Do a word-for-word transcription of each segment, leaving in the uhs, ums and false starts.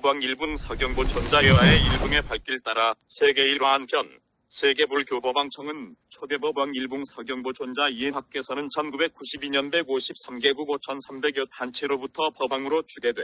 초대법왕 일본 서경보 전자여하의 일붕의 발길 따라 세계 일화한 편 세계불교법왕청은 초대법왕 일본 서경보 전자 이해학께서는 천구백구십이 년 백오십삼 개국 오천삼백여 단체로부터 법왕으로 추대돼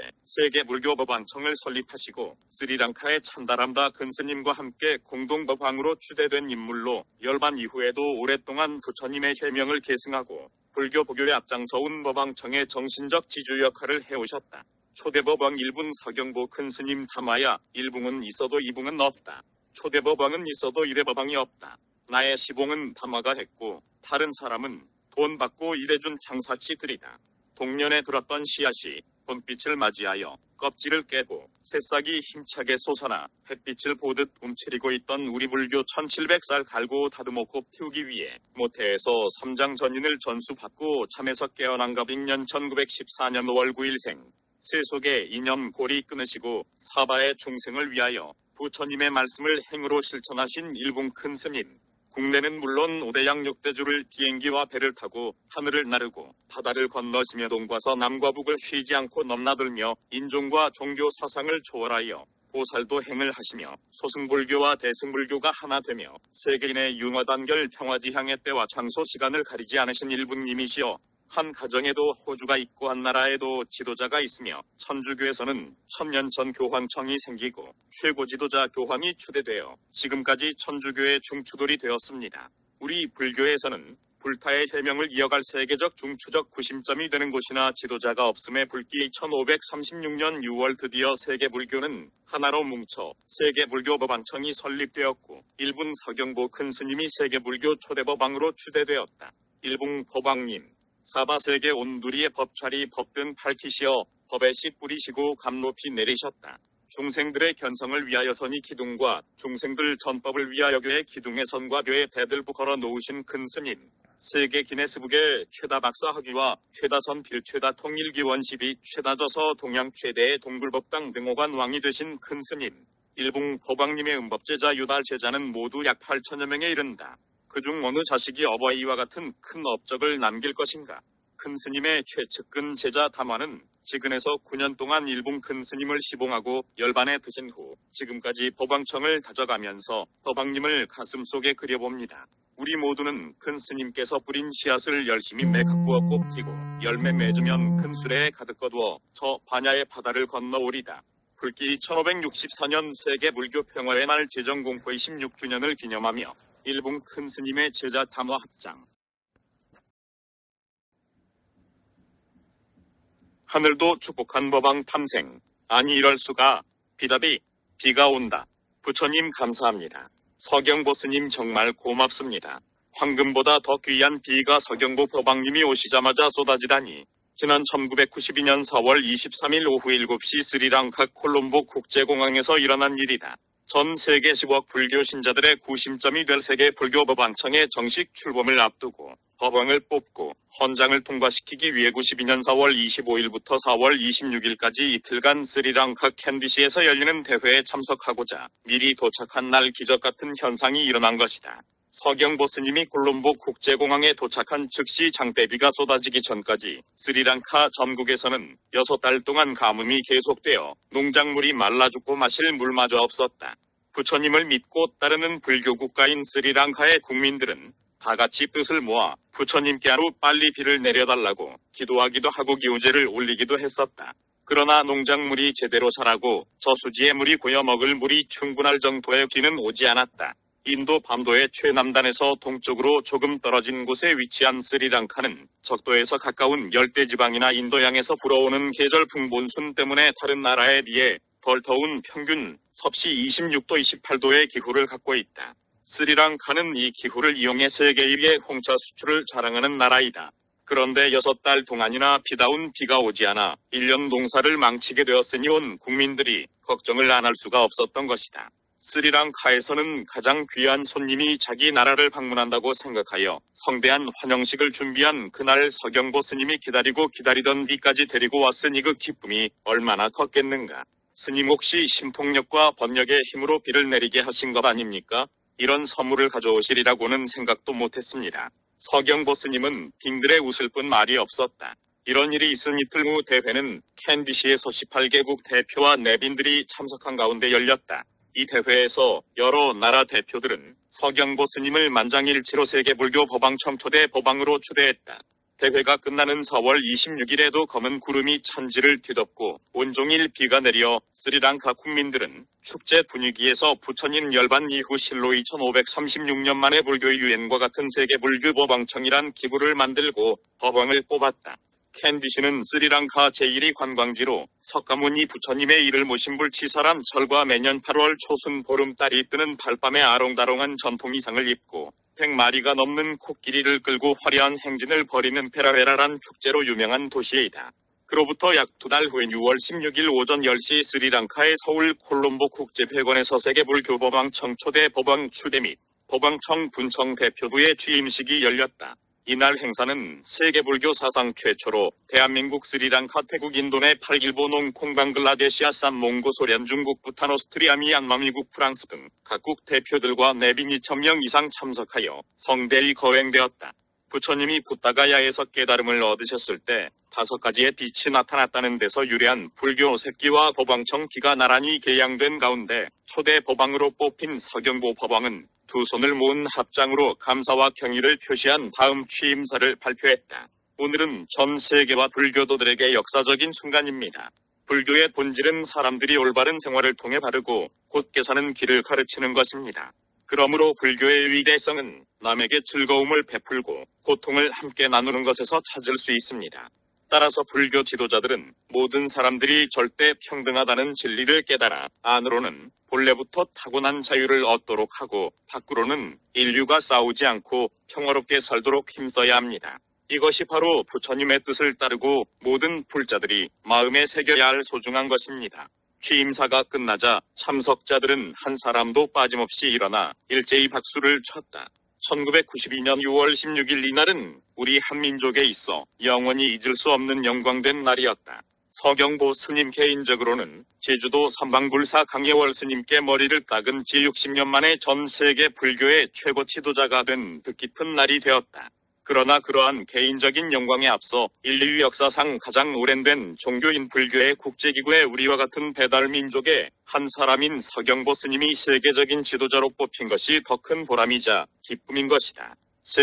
세계불교법왕청을 설립하시고 스리랑카의 찬다람다 근스님과 함께 공동법왕으로 추대된 인물로 열반 이후에도 오랫동안 부처님의 해명을 계승하고 불교 보교에 앞장서온 법왕청의 정신적 지주 역할을 해오셨다. 초대법왕 일분 서경보 큰스님 담화야 일붕은 있어도 이붕은 없다. 초대법왕은 있어도 이래법왕이 없다. 나의 시봉은 담화가 했고 다른 사람은 돈 받고 일해준 장사치들이다. 동년에 들었던 씨앗이 봄빛을 맞이하여 껍질을 깨고 새싹이 힘차게 솟아나 햇빛을 보듯 움츠리고 있던 우리 불교 천칠백 살 갈고 다듬었고 피우기 위해 모태에서 삼장 전인을 전수받고 잠에서 깨어난가 빙년 천구백십사 년 오월 구일생 세속의 이념 고리 끊으시고 사바의 중생을 위하여 부처님의 말씀을 행으로 실천하신 일본 큰 스님. 국내는 물론 오대양 육대주를 비행기와 배를 타고 하늘을 나르고 바다를 건너시며 동과서 남과 북을 쉬지 않고 넘나들며 인종과 종교 사상을 초월하여 보살도 행을 하시며 소승불교와 대승불교가 하나 되며 세계인의 융화단결 평화지향의 때와 장소 시간을 가리지 않으신 일본님이시여 한 가정에도 호주가 있고 한 나라에도 지도자가 있으며 천주교에서는 천년 전 교황청이 생기고 최고 지도자 교황이 추대되어 지금까지 천주교의 중추돌이 되었습니다. 우리 불교에서는 불타의 해명을 이어갈 세계적 중추적 구심점이 되는 곳이나 지도자가 없음에 불기 천오백삼십육 년 유월 드디어 세계불교는 하나로 뭉쳐 세계불교법왕청이 설립되었고 일본 서경보 큰스님이 세계불교 초대법왕으로 추대되었다. 일본 법왕님 사바세계 온두리의 법찰이 법변 밝히시어 법의 씨 뿌리시고 감 높이 내리셨다. 중생들의 견성을 위하여선이 기둥과 중생들 전법을 위하여 교의 기둥의 선과 교의 대들부 걸어 놓으신 큰 스님. 세계 기네스북의 최다 박사 학위와 최다선 빌 최다 통일기 원십이 최다저서 동양 최대의 동불법당 등호관 왕이 되신 큰 스님. 일본 법왕님의 음법제자 유달 제자는 모두 약 팔천여 명에 이른다. 그중 어느 자식이 어버이와 같은 큰 업적을 남길 것인가? 큰 스님의 최측근 제자 담화는 지근에서 구 년 동안 일본 큰 스님을 시봉하고 열반에 드신 후 지금까지 법왕청을 다져가면서 법왕님을 가슴속에 그려봅니다. 우리 모두는 큰 스님께서 뿌린 씨앗을 열심히 매가꾸어 뽑히고 열매 맺으면 큰 수레에 가득 거두어 저 반야의 바다를 건너오리다. 불기 천오백육십사 년 세계불교 평화의 날 제정공포의 십육 주년을 기념하며 일본 큰 스님의 제자 담화 합장. 하늘도 축복한 법왕 탐생. 아니 이럴 수가. 비답이 비가 온다. 부처님 감사합니다. 서경보 스님 정말 고맙습니다. 황금보다 더 귀한 비가 서경보 법왕님이 오시자마자 쏟아지다니. 지난 천구백구십이 년 사월 이십삼일 오후 일곱 시 스리랑카 콜롬보 국제공항에서 일어난 일이다. 전 세계 십억 불교 신자들의 구심점이 될 세계 불교법왕청의 정식 출범을 앞두고 법왕을 뽑고 헌장을 통과시키기 위해 구십이 년 사월 이십오일부터 사월 이십육일까지 이틀간 스리랑카 캔디시에서 열리는 대회에 참석하고자 미리 도착한 날 기적 같은 현상이 일어난 것이다. 서경보 스님이 콜롬보 국제공항에 도착한 즉시 장대비가 쏟아지기 전까지 스리랑카 전국에서는 여섯 달 동안 가뭄이 계속되어 농작물이 말라 죽고 마실 물마저 없었다. 부처님을 믿고 따르는 불교 국가인 스리랑카의 국민들은 다 같이 뜻을 모아 부처님께 하루 빨리 비를 내려달라고 기도하기도 하고 기우제를 올리기도 했었다. 그러나 농작물이 제대로 자라고 저수지에 물이 고여 먹을 물이 충분할 정도의 비는 오지 않았다. 인도 밤도의 최남단에서 동쪽으로 조금 떨어진 곳에 위치한 스리랑카는 적도에서 가까운 열대지방이나 인도양에서 불어오는 계절풍 몬순 때문에 다른 나라에 비해 덜 더운 평균 섭씨 이십육 도 이십팔 도의 기후를 갖고 있다. 스리랑카는 이 기후를 이용해 세계 일 위의 홍차 수출을 자랑하는 나라이다. 그런데 여섯 달 동안이나 비다운 비가 오지 않아 일 년 농사를 망치게 되었으니 온 국민들이 걱정을 안 할 수가 없었던 것이다. 스리랑카에서는 가장 귀한 손님이 자기 나라를 방문한다고 생각하여 성대한 환영식을 준비한 그날 서경보 스님이 기다리고 기다리던 비까지 데리고 왔으니 그 기쁨이 얼마나 컸겠는가. 스님 혹시 신통력과 번역의 힘으로 비를 내리게 하신 것 아닙니까? 이런 선물을 가져오시리라고는 생각도 못했습니다. 서경보 스님은 빙들에 웃을 뿐 말이 없었다. 이런 일이 있은 이틀 후 대회는 캔디시에서 십팔 개국 대표와 내빈들이 참석한 가운데 열렸다. 이 대회에서 여러 나라 대표들은 서경보 스님을 만장일치로 세계불교 법왕청 초대 법왕으로 추대했다. 대회가 끝나는 사월 이십육일에도 검은 구름이 천지를 뒤덮고 온종일 비가 내려 스리랑카 국민들은 축제 분위기에서 부처님 열반 이후 실로 이천오백삼십육 년 만에 불교의 유행과 같은 세계불교 법왕청이란 기구를 만들고 법왕을 뽑았다. 캔디시는 스리랑카 제일 위 관광지로 석가모니 부처님의 이를 모신 불치사란 절과 매년 팔월 초순 보름달이 뜨는 발밤에 아롱다롱한 전통 의상을 입고 백 마리가 넘는 코끼리를 끌고 화려한 행진을 벌이는 페라베라란 축제로 유명한 도시이다. 그로부터 약 두 달 후인 유월 십육일 오전 열 시 스리랑카의 서울 콜롬보 국제회관에서 세계불교 법왕청 초대 법왕 추대 및 법왕청 분청 대표부의 취임식이 열렸다. 이날 행사는 세계불교 사상 최초로 대한민국, 스리랑카, 태국, 인도네팔, 일본, 홍콩, 방글라데시, 아산, 몽고, 소련, 중국, 부탄, 오스트리아, 미얀마, 미국, 프랑스 등 각국 대표들과 내빈 이천 명 이상 참석하여 성대히 거행되었다. 부처님이 부타가야에서 깨달음을 얻으셨을 때 다섯 가지의 빛이 나타났다는 데서 유래한 불교 색기와 법왕청 기가 나란히 개양된 가운데 초대 법왕으로 뽑힌 서경보 법왕은 두 손을 모은 합장으로 감사와 경의를 표시한 다음 취임사를 발표했다. 오늘은 전 세계와 불교도들에게 역사적인 순간입니다. 불교의 본질은 사람들이 올바른 생활을 통해 바르고 곧게 사는 길을 가르치는 것입니다. 그러므로 불교의 위대성은 남에게 즐거움을 베풀고 고통을 함께 나누는 것에서 찾을 수 있습니다. 따라서 불교 지도자들은 모든 사람들이 절대 평등하다는 진리를 깨달아 안으로는 본래부터 타고난 자유를 얻도록 하고 밖으로는 인류가 싸우지 않고 평화롭게 살도록 힘써야 합니다. 이것이 바로 부처님의 뜻을 따르고 모든 불자들이 마음에 새겨야 할 소중한 것입니다. 취임사가 끝나자 참석자들은 한 사람도 빠짐없이 일어나 일제히 박수를 쳤다. 천구백구십이 년 유월 십육일 이날은 우리 한민족에 있어 영원히 잊을 수 없는 영광된 날이었다. 서경보 스님 개인적으로는 제주도 삼방불사 강예월 스님께 머리를 깎은 지 육십 년 만에 전 세계 불교의 최고 지도자가 된 뜻깊은 날이 되었다. 그러나 그러한 개인적인 영광에 앞서 인류 역사상 가장 오랜된 종교인 불교의 국제기구에 우리와 같은 배달민족의 한 사람인 서경보 스님이 세계적인 지도자로 뽑힌 것이 더 큰 보람이자 기쁨인 것이다.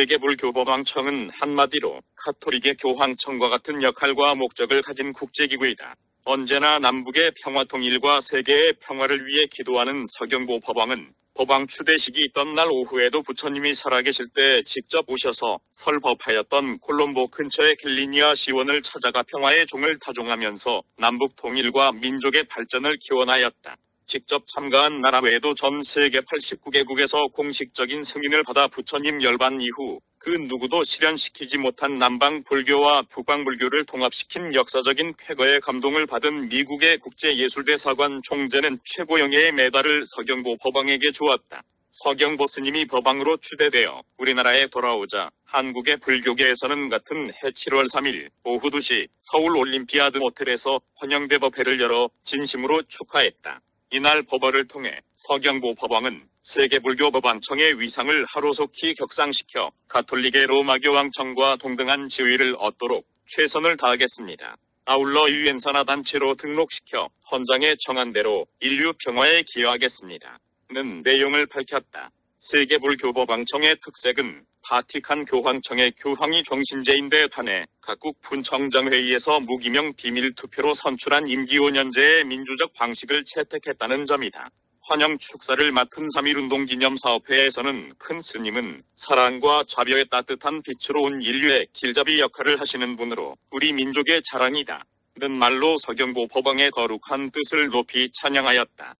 세계불교법왕청은 한마디로 카톨릭의 교황청과 같은 역할과 목적을 가진 국제기구이다. 언제나 남북의 평화통일과 세계의 평화를 위해 기도하는 서경보 법왕은 법왕 추대식이 있던 날 오후에도 부처님이 살아계실 때 직접 오셔서 설법하였던 콜롬보 근처의 캘리니아 시원을 찾아가 평화의 종을 타종하면서 남북 통일과 민족의 발전을 기원하였다. 직접 참가한 나라 외에도 전 세계 팔십구 개국에서 공식적인 승인을 받아 부처님 열반 이후 그 누구도 실현시키지 못한 남방 불교와 북방 불교를 통합시킨 역사적인 쾌거의 감동을 받은 미국의 국제예술대사관 총재는 최고영예의 메달을 서경보 법왕에게 주었다. 서경보 스님이 법왕으로 추대되어 우리나라에 돌아오자 한국의 불교계에서는 같은 해 칠월 삼일 오후 두 시 서울 올림피아드 호텔에서 환영대 법회를 열어 진심으로 축하했다. 이날 법회를 통해 서경보 법왕은 세계불교 법왕청의 위상을 하루속히 격상시켜 가톨릭의 로마교 왕청과 동등한 지위를 얻도록 최선을 다하겠습니다. 아울러 유엔산하 단체로 등록시켜 헌장에 정한 대로 인류 평화에 기여하겠습니다. 는 내용을 밝혔다. 세계불교법왕청의 특색은 바티칸 교황청의 교황이 정신제인데 반해 각국 분청정회의에서 무기명 비밀투표로 선출한 임기 오 년제의 민주적 방식을 채택했다는 점이다. 환영 축사를 맡은 삼일운동 기념사업회에서는 큰 스님은 사랑과 자비의 따뜻한 빛으로 온 인류의 길잡이 역할을 하시는 분으로 우리 민족의 자랑이다. 는 말로 서경보 법왕의 거룩한 뜻을 높이 찬양하였다.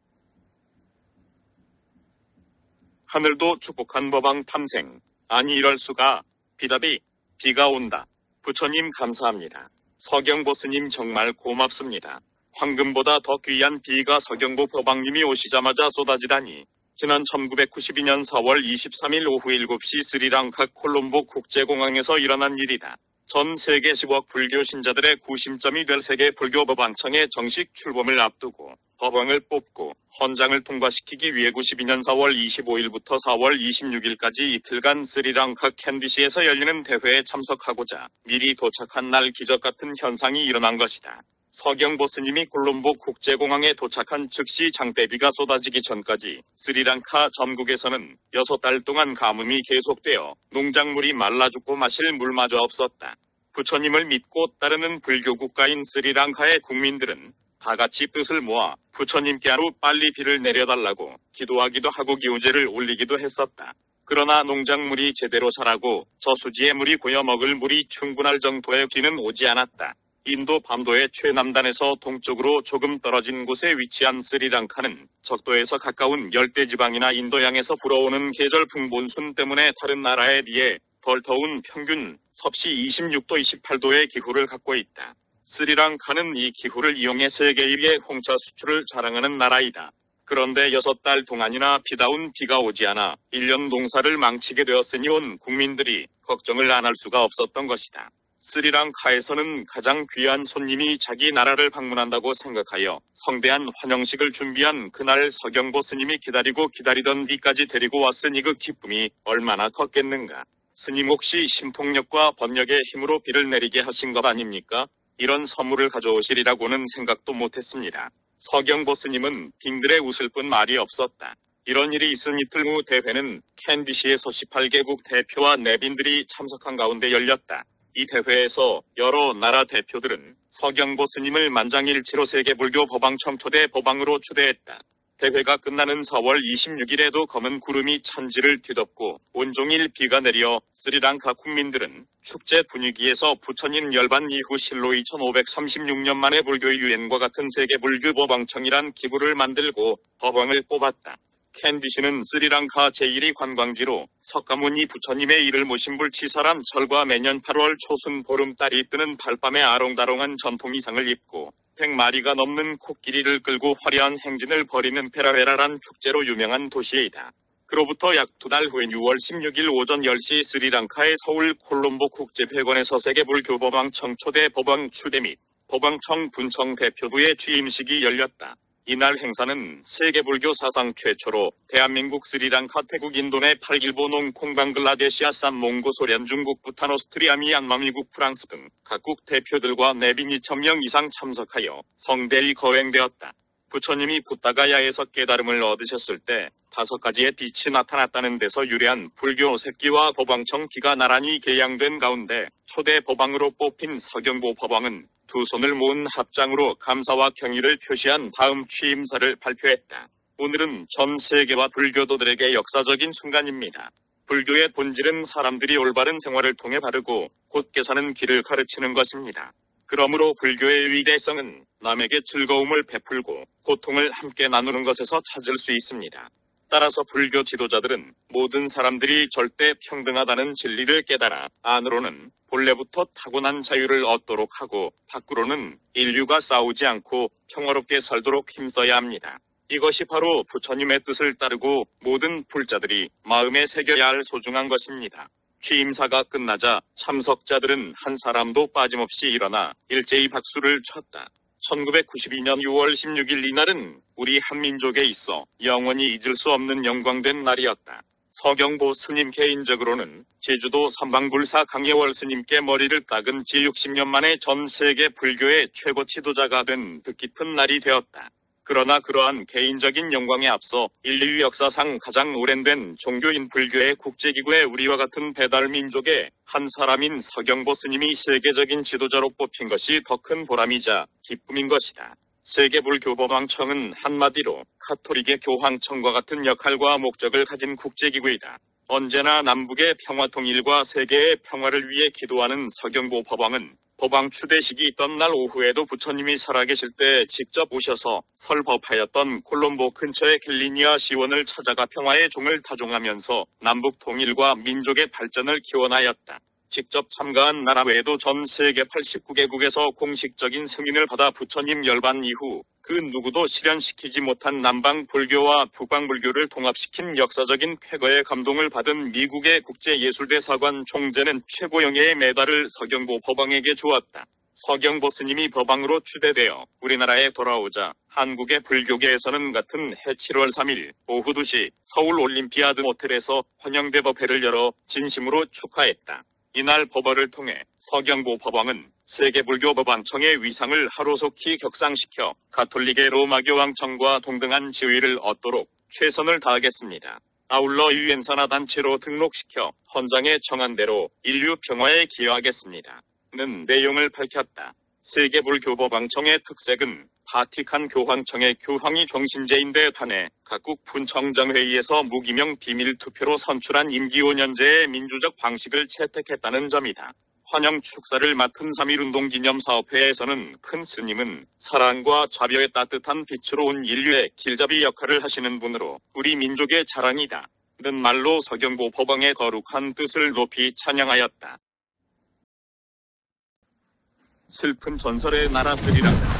하늘도 축복한 법왕 탐생. 아니 이럴 수가. 비답이 비가 온다. 부처님 감사합니다. 서경보 스님 정말 고맙습니다. 황금보다 더 귀한 비가 서경보 법왕님이 오시자마자 쏟아지다니. 지난 천구백구십이 년 사월 이십삼일 오후 일곱 시 스리랑카 콜롬보 국제공항에서 일어난 일이다. 전 세계 십억 불교 신자들의 구심점이 될 세계 불교 법왕청의 정식 출범을 앞두고 법왕을 뽑고 헌장을 통과시키기 위해 구십이 년 사월 이십오일부터 사월 이십육일까지 이틀간 스리랑카 캔디시에서 열리는 대회에 참석하고자 미리 도착한 날 기적 같은 현상이 일어난 것이다. 서경보 스님이 콜롬보 국제공항에 도착한 즉시 장대비가 쏟아지기 전까지 스리랑카 전국에서는 여섯 달 동안 가뭄이 계속되어 농작물이 말라 죽고 마실 물마저 없었다. 부처님을 믿고 따르는 불교 국가인 스리랑카의 국민들은 다 같이 뜻을 모아 부처님께 하루 빨리 비를 내려달라고 기도하기도 하고 기우제를 올리기도 했었다. 그러나 농작물이 제대로 자라고 저수지에 물이 고여 먹을 물이 충분할 정도의 비는 오지 않았다. 인도 밤도의 최남단에서 동쪽으로 조금 떨어진 곳에 위치한 스리랑카는 적도에서 가까운 열대지방이나 인도양에서 불어오는 계절풍 몬순 때문에 다른 나라에 비해 덜 더운 평균 섭씨 이십육 도 이십팔 도의 기후를 갖고 있다. 스리랑카는 이 기후를 이용해 세계 일 위의 홍차 수출을 자랑하는 나라이다. 그런데 여섯 달 동안이나 비다운 비가 오지 않아 일 년 농사를 망치게 되었으니 온 국민들이 걱정을 안 할 수가 없었던 것이다. 스리랑카에서는 가장 귀한 손님이 자기 나라를 방문한다고 생각하여 성대한 환영식을 준비한 그날 서경보 스님이 기다리고 기다리던 비까지 데리고 왔으니 그 기쁨이 얼마나 컸겠는가. 스님 혹시 신통력과 번역의 힘으로 비를 내리게 하신 것 아닙니까? 이런 선물을 가져오시리라고는 생각도 못했습니다. 서경보 스님은 빙들에 웃을 뿐 말이 없었다. 이런 일이 있은 이틀 후 대회는 캔디시에서 십팔 개국 대표와 내빈들이 참석한 가운데 열렸다. 이 대회에서 여러 나라 대표들은 서경보 스님을 만장일치로 세계불교 법왕청 초대 법왕으로 추대했다. 대회가 끝나는 사월 이십육일에도 검은 구름이 천지를 뒤덮고 온종일 비가 내려 스리랑카 국민들은 축제 분위기에서 부처님 열반 이후 실로 이천오백삼십육 년 만에 불교의 유엔과 같은 세계불교 법왕청이란 기구를 만들고 법왕을 뽑았다. 캔디시는 스리랑카 제일 위 관광지로 석가모니 부처님의 이를 모신 불치사람 절과 매년 팔월 초순 보름달이 뜨는 발밤에 아롱다롱한 전통 의상을 입고 백 마리가 넘는 코끼리를 끌고 화려한 행진을 벌이는 페라레라란 축제로 유명한 도시이다. 그로부터 약 두 달 후인 유월 십육일 오전 열 시 스리랑카의 서울 콜롬보 국제회관에서 세계불교 법왕청 초대 법왕 추대 및 법왕청 분청 대표부의 취임식이 열렸다. 이날 행사는 세계불교 사상 최초로 대한민국, 스리랑카, 태국, 인도네팔, 일본, 홍콩, 방글라데시, 아삼, 몽고, 소련, 중국, 부탄, 오스트리아, 미얀마, 미국, 프랑스 등 각국 대표들과 내빈 이천 명 이상 참석하여 성대히 거행되었다. 부처님이 부타가야에서 깨달음을 얻으셨을 때 다섯 가지의 빛이 나타났다는 데서 유래한 불교 색기와 법왕청 기가 나란히 개양된 가운데 초대 법왕으로 뽑힌 서경보 법왕은 두 손을 모은 합장으로 감사와 경의를 표시한 다음 취임사를 발표했다. 오늘은 전 세계와 불교도들에게 역사적인 순간입니다. 불교의 본질은 사람들이 올바른 생활을 통해 바르고 곧게 사는 길을 가르치는 것입니다. 그러므로 불교의 위대성은 남에게 즐거움을 베풀고 고통을 함께 나누는 것에서 찾을 수 있습니다. 따라서 불교 지도자들은 모든 사람들이 절대 평등하다는 진리를 깨달아 안으로는 본래부터 타고난 자유를 얻도록 하고 밖으로는 인류가 싸우지 않고 평화롭게 살도록 힘써야 합니다. 이것이 바로 부처님의 뜻을 따르고 모든 불자들이 마음에 새겨야 할 소중한 것입니다. 취임사가 끝나자 참석자들은 한 사람도 빠짐없이 일어나 일제히 박수를 쳤다. 천구백구십이 년 유월 십육일 이날은 우리 한민족에 있어 영원히 잊을 수 없는 영광된 날이었다. 서경보 스님 개인적으로는 제주도 삼방불사 강예월 스님께 머리를 깎은 지 육십 년 만에 전 세계 불교의 최고 지도자가 된 뜻깊은 날이 되었다. 그러나 그러한 개인적인 영광에 앞서 인류 역사상 가장 오랜된 종교인 불교의 국제기구에 우리와 같은 배달민족의 한 사람인 서경보 스님이 세계적인 지도자로 뽑힌 것이 더 큰 보람이자 기쁨인 것이다. 세계불교법왕청은 한마디로 카톨릭의 교황청과 같은 역할과 목적을 가진 국제기구이다. 언제나 남북의 평화통일과 세계의 평화를 위해 기도하는 서경보 법왕은 법왕 추대식이 있던 날 오후에도 부처님이 살아계실 때 직접 오셔서 설법하였던 콜롬보 근처의 킬리니아 시원을 찾아가 평화의 종을 타종하면서 남북 통일과 민족의 발전을 기원하였다. 직접 참가한 나라 외에도 전 세계 팔십구 개국에서 공식적인 승인을 받아 부처님 열반 이후 그 누구도 실현시키지 못한 남방 불교와 북방 불교를 통합시킨 역사적인 쾌거에 감동을 받은 미국의 국제예술대사관 총재는 최고영예의 메달을 서경보 법왕에게 주었다. 서경보 스님이 법왕으로 추대되어 우리나라에 돌아오자 한국의 불교계에서는 같은 해 칠월 삼일 오후 두 시 서울 올림피아드 호텔에서 환영대 법회를 열어 진심으로 축하했다. 이날 법회를 통해 서경보 법왕은 세계불교 법왕청의 위상을 하루속히 격상시켜 가톨릭의 로마교 왕청과 동등한 지위를 얻도록 최선을 다하겠습니다. 아울러 유엔산하 단체로 등록시켜 헌장에 정한 대로 인류 평화에 기여하겠습니다. 는 내용을 밝혔다. 세계불교법왕청의 특색은 바티칸 교황청의 교황이 정신제인데 반해 각국 분청정회의에서 무기명 비밀투표로 선출한 임기 오 년제의 민주적 방식을 채택했다는 점이다. 환영 축사를 맡은 삼일운동 기념사업회에서는 큰 스님은 사랑과 자비의 따뜻한 빛으로 온 인류의 길잡이 역할을 하시는 분으로 우리 민족의 자랑이다. 는 말로 서경보 법왕의 거룩한 뜻을 높이 찬양하였다. 슬픈 전설의 나라 스리랑카.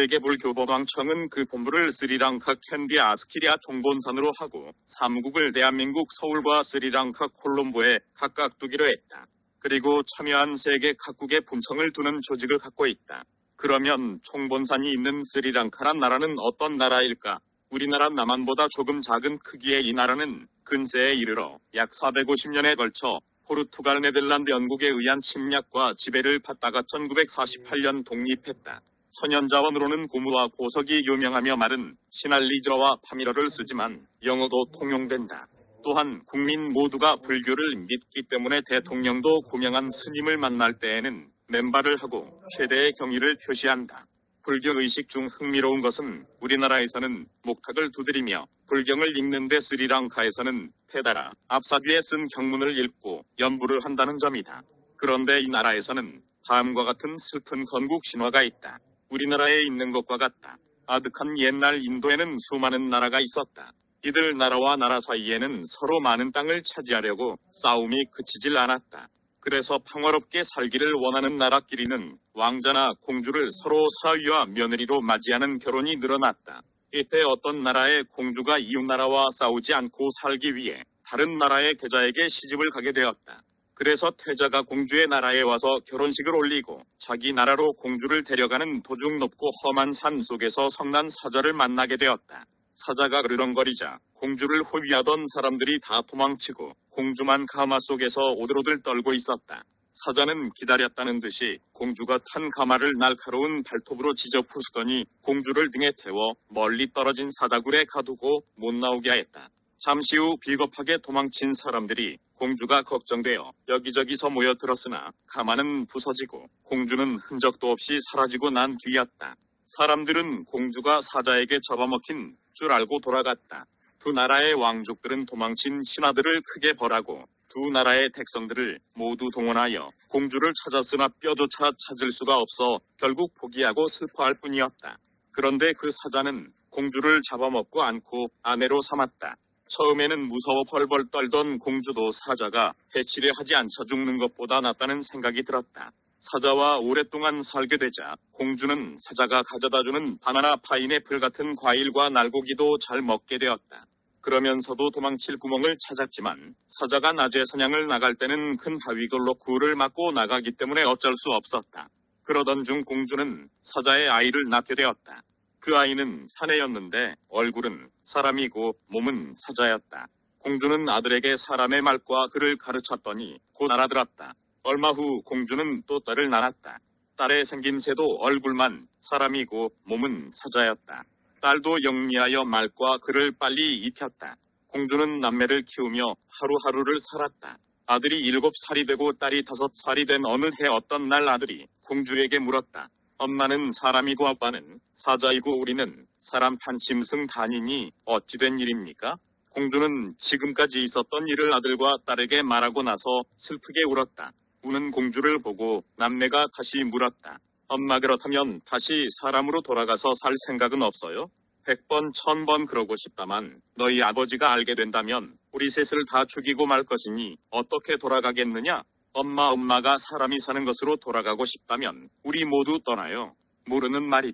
세계불교법왕청은 그 본부를 스리랑카 캔디 아스키리아 총본산으로 하고 사무국을 대한민국 서울과 스리랑카 콜롬보에 각각 두기로 했다. 그리고 참여한 세계 각국의 본청을 두는 조직을 갖고 있다. 그러면 총본산이 있는 스리랑카란 나라는 어떤 나라일까? 우리나라 남한보다 조금 작은 크기의 이 나라는 근세에 이르러 약 사백오십 년에 걸쳐 포르투갈, 네덜란드, 영국에 의한 침략과 지배를 받다가 천구백사십팔 년 독립했다. 천연자원으로는 고무와 보석이 유명하며 말은 시날리저와 파미러를 쓰지만 영어도 통용된다. 또한 국민 모두가 불교를 믿기 때문에 대통령도 고명한 스님을 만날 때에는 맨발을 하고 최대의 경의를 표시한다. 불교 의식 중 흥미로운 것은 우리나라에서는 목탁을 두드리며 불경을 읽는데 스리랑카에서는 페다라, 앞사귀에 쓴 경문을 읽고 연부를 한다는 점이다. 그런데 이 나라에서는 다음과 같은 슬픈 건국 신화가 있다. 우리나라에 있는 것과 같다. 아득한 옛날 인도에는 수많은 나라가 있었다. 이들 나라와 나라 사이에는 서로 많은 땅을 차지하려고 싸움이 그치질 않았다. 그래서 평화롭게 살기를 원하는 나라끼리는 왕자나 공주를 서로 사위와 며느리로 맞이하는 결혼이 늘어났다. 이때 어떤 나라의 공주가 이웃나라와 싸우지 않고 살기 위해 다른 나라의 계자에게 시집을 가게 되었다. 그래서 태자가 공주의 나라에 와서 결혼식을 올리고 자기 나라로 공주를 데려가는 도중 높고 험한 산 속에서 성난 사자를 만나게 되었다. 사자가 으르렁거리자 공주를 호위하던 사람들이 다 도망치고 공주만 가마 속에서 오들오들 떨고 있었다. 사자는 기다렸다는 듯이 공주가 탄 가마를 날카로운 발톱으로 지져 부수더니 공주를 등에 태워 멀리 떨어진 사자굴에 가두고 못 나오게 하였다. 잠시 후 비겁하게 도망친 사람들이 공주가 걱정되어 여기저기서 모여들었으나 가마는 부서지고 공주는 흔적도 없이 사라지고 난 뒤였다. 사람들은 공주가 사자에게 잡아먹힌 줄 알고 돌아갔다. 두 나라의 왕족들은 도망친 신하들을 크게 벌하고 두 나라의 백성들을 모두 동원하여 공주를 찾았으나 뼈조차 찾을 수가 없어 결국 포기하고 슬퍼할 뿐이었다. 그런데 그 사자는 공주를 잡아먹고 안고 아내로 삼았다. 처음에는 무서워 벌벌 떨던 공주도 사자가 해치려 하지 않자 죽는 것보다 낫다는 생각이 들었다. 사자와 오랫동안 살게 되자 공주는 사자가 가져다주는 바나나 파인애플 같은 과일과 날고기도 잘 먹게 되었다. 그러면서도 도망칠 구멍을 찾았지만 사자가 낮에 사냥을 나갈 때는 큰 바위걸로 굴을 막고 나가기 때문에 어쩔 수 없었다. 그러던 중 공주는 사자의 아이를 낳게 되었다. 그 아이는 사내였는데 얼굴은 사람이고 몸은 사자였다. 공주는 아들에게 사람의 말과 글을 가르쳤더니 곧 알아들었다. 얼마 후 공주는 또 딸을 낳았다. 딸의 생김새도 얼굴만 사람이고 몸은 사자였다. 딸도 영리하여 말과 글을 빨리 익혔다. 공주는 남매를 키우며 하루하루를 살았다. 아들이 일곱 살이 되고 딸이 다섯 살이 된 어느 해 어떤 날 아들이 공주에게 물었다. 엄마는 사람이고 아빠는 사자이고 우리는 사람 판짐승 단이니 어찌 된 일입니까? 공주는 지금까지 있었던 일을 아들과 딸에게 말하고 나서 슬프게 울었다. 우는 공주를 보고 남매가 다시 물었다. 엄마 그렇다면 다시 사람으로 돌아가서 살 생각은 없어요? 백 번, 천 번 그러고 싶다만 너희 아버지가 알게 된다면 우리 셋을 다 죽이고 말 것이니 어떻게 돌아가겠느냐? 엄마 엄마가 사람이 사는 것으로 돌아가고 싶다면 우리 모두 떠나요. 모르는 말이다.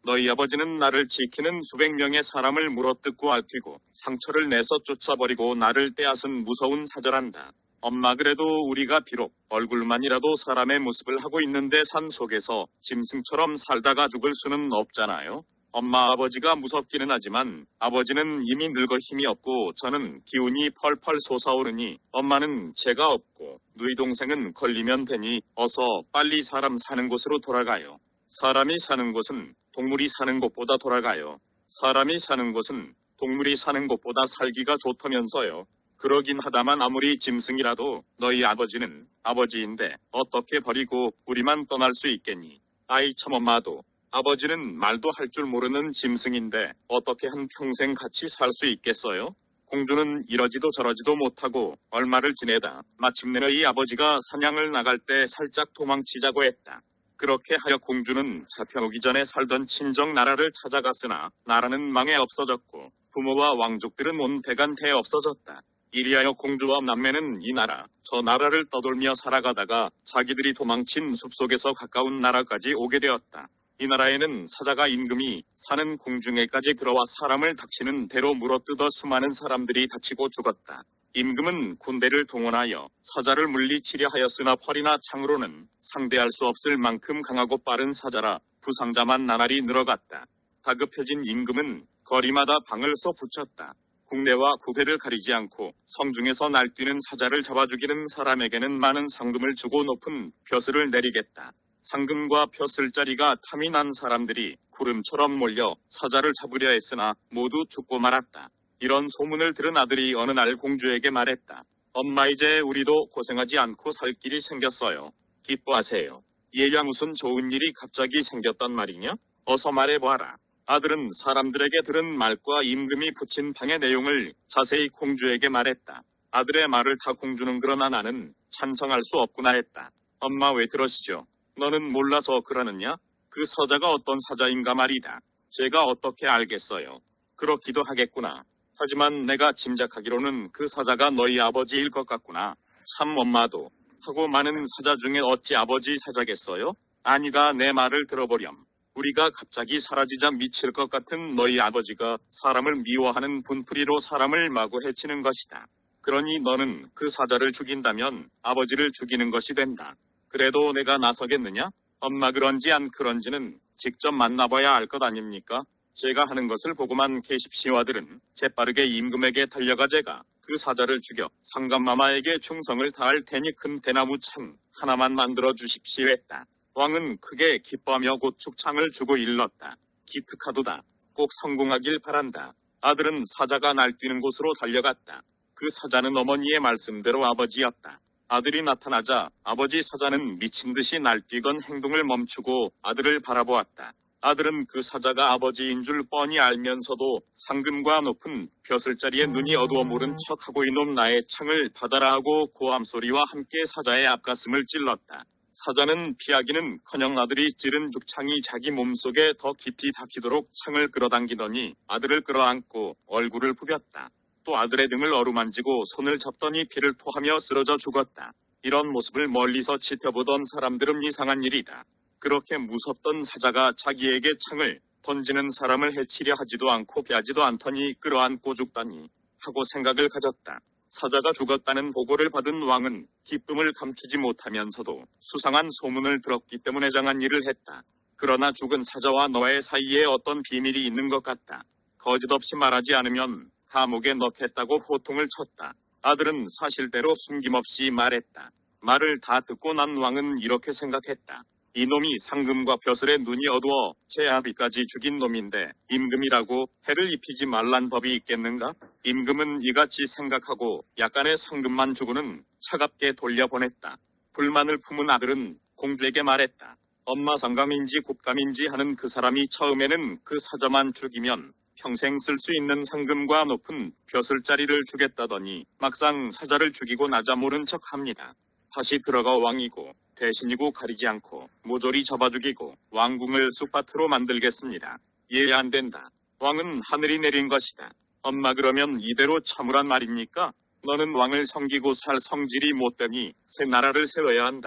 너희 아버지는 나를 지키는 수백 명의 사람을 물어뜯고 앓히고 상처를 내서 쫓아버리고 나를 빼앗은 무서운 사자란다. 엄마, 그래도 우리가 비록 얼굴만이라도 사람의 모습을 하고 있는데 산 속에서 짐승처럼 살다가 죽을 수는 없잖아요. 엄마, 아버지가 무섭기는 하지만 아버지는 이미 늙어 힘이 없고 저는 기운이 펄펄 솟아오르니 엄마는 죄가 없고 누이 동생은 걸리면 되니 어서 빨리 사람 사는 곳으로 돌아가요. 사람이 사는 곳은 동물이 사는 곳보다 돌아가요. 사람이 사는 곳은 동물이 사는 곳보다 살기가 좋다면서요. 그러긴 하다만 아무리 짐승이라도 너희 아버지는 아버지인데 어떻게 버리고 우리만 떠날 수 있겠니? 아이 참, 엄마도 아버지는 말도 할 줄 모르는 짐승인데 어떻게 한 평생 같이 살 수 있겠어요? 공주는 이러지도 저러지도 못하고 얼마를 지내다 마침내 너희 아버지가 사냥을 나갈 때 살짝 도망치자고 했다. 그렇게 하여 공주는 잡혀오기 전에 살던 친정 나라를 찾아갔으나 나라는 망해 없어졌고 부모와 왕족들은 온데간데 없어졌다. 이리하여 공주와 남매는 이 나라 저 나라를 떠돌며 살아가다가 자기들이 도망친 숲속에서 가까운 나라까지 오게 되었다. 이 나라에는 사자가 임금이 사는 궁중에까지 들어와 사람을 닥치는 대로 물어뜯어 수많은 사람들이 다치고 죽었다. 임금은 군대를 동원하여 사자를 물리치려 하였으나 활이나 창으로는 상대할 수 없을 만큼 강하고 빠른 사자라 부상자만 나날이 늘어갔다. 다급해진 임금은 거리마다 방을 써 붙였다. 국내와 구배를 가리지 않고 성중에서 날뛰는 사자를 잡아 죽이는 사람에게는 많은 상금을 주고 높은 벼슬을 내리겠다. 상금과 벼슬자리가 탐이 난 사람들이 구름처럼 몰려 사자를 잡으려 했으나 모두 죽고 말았다. 이런 소문을 들은 아들이 어느 날 공주에게 말했다. 엄마, 이제 우리도 고생하지 않고 살 길이 생겼어요. 기뻐하세요. 얘야, 무슨 좋은 일이 갑자기 생겼단 말이냐? 어서 말해보아라. 아들은 사람들에게 들은 말과 임금이 붙인 방의 내용을 자세히 공주에게 말했다. 아들의 말을 다 공주는 그러나 나는 찬성할 수 없구나 했다. 엄마, 왜 그러시죠? 너는 몰라서 그러느냐? 그 사자가 어떤 사자인가 말이다. 제가 어떻게 알겠어요? 그렇기도 하겠구나. 하지만 내가 짐작하기로는 그 사자가 너희 아버지일 것 같구나. 참, 엄마도 하고 많은 사자 중에 어찌 아버지 사자겠어요? 아니다, 내 말을 들어보렴. 우리가 갑자기 사라지자 미칠 것 같은 너희 아버지가 사람을 미워하는 분풀이로 사람을 마구 해치는 것이다. 그러니 너는 그 사자를 죽인다면 아버지를 죽이는 것이 된다. 그래도 내가 나서겠느냐? 엄마, 그런지 안 그런지는 직접 만나봐야 알 것 아닙니까? 제가 하는 것을 보고만 계십시오. 아들은 재빠르게 임금에게 달려가 제가 그 사자를 죽여 상감마마에게 충성을 다할 테니 큰 대나무 창 하나만 만들어 주십시오 했다. 왕은 크게 기뻐하며 곧 축창을 주고 일렀다. 기특하도다. 꼭 성공하길 바란다. 아들은 사자가 날뛰는 곳으로 달려갔다. 그 사자는 어머니의 말씀대로 아버지였다. 아들이 나타나자 아버지 사자는 미친 듯이 날뛰건 행동을 멈추고 아들을 바라보았다. 아들은 그 사자가 아버지인 줄 뻔히 알면서도 상금과 높은 벼슬자리에 눈이 어두워 모른 척하고 이놈 나의 창을 받아라 하고 고함 소리와 함께 사자의 앞가슴을 찔렀다. 사자는 피하기는커녕 아들이 찌른 죽창이 자기 몸속에 더 깊이 박히도록 창을 끌어당기더니 아들을 끌어안고 얼굴을 부볐다. 또 아들의 등을 어루만지고 손을 잡더니 피를 토하며 쓰러져 죽었다. 이런 모습을 멀리서 지켜보던 사람들은 이상한 일이다. 그렇게 무섭던 사자가 자기에게 창을 던지는 사람을 해치려 하지도 않고 피하지도 않더니 끌어안고 죽다니 하고 생각을 가졌다. 사자가 죽었다는 보고를 받은 왕은 기쁨을 감추지 못하면서도 수상한 소문을 들었기 때문에 장한 일을 했다. 그러나 죽은 사자와 너의 사이에 어떤 비밀이 있는 것 같다. 거짓없이 말하지 않으면 감옥에 넣겠다고 호통을 쳤다. 아들은 사실대로 숨김없이 말했다. 말을 다 듣고 난 왕은 이렇게 생각했다. 이놈이 상금과 벼슬에 눈이 어두워 제 아비까지 죽인 놈인데 임금이라고 해를 입히지 말란 법이 있겠는가? 임금은 이같이 생각하고 약간의 상금만 주고는 차갑게 돌려보냈다. 불만을 품은 아들은 공주에게 말했다. 엄마, 상감인지 곶감인지 하는 그 사람이 처음에는 그 사자만 죽이면 평생 쓸 수 있는 상금과 높은 벼슬자리를 주겠다더니 막상 사자를 죽이고 나자 모른 척합니다. 다시 들어가 왕이고 대신이고 가리지 않고 모조리 잡아 죽이고 왕궁을 쑥밭으로 만들겠습니다. 이해 안 된다. 왕은 하늘이 내린 것이다. 엄마, 그러면 이대로 참으란 말입니까? 너는 왕을 섬기고 살 성질이 못되니 새 나라를 세워야 한다.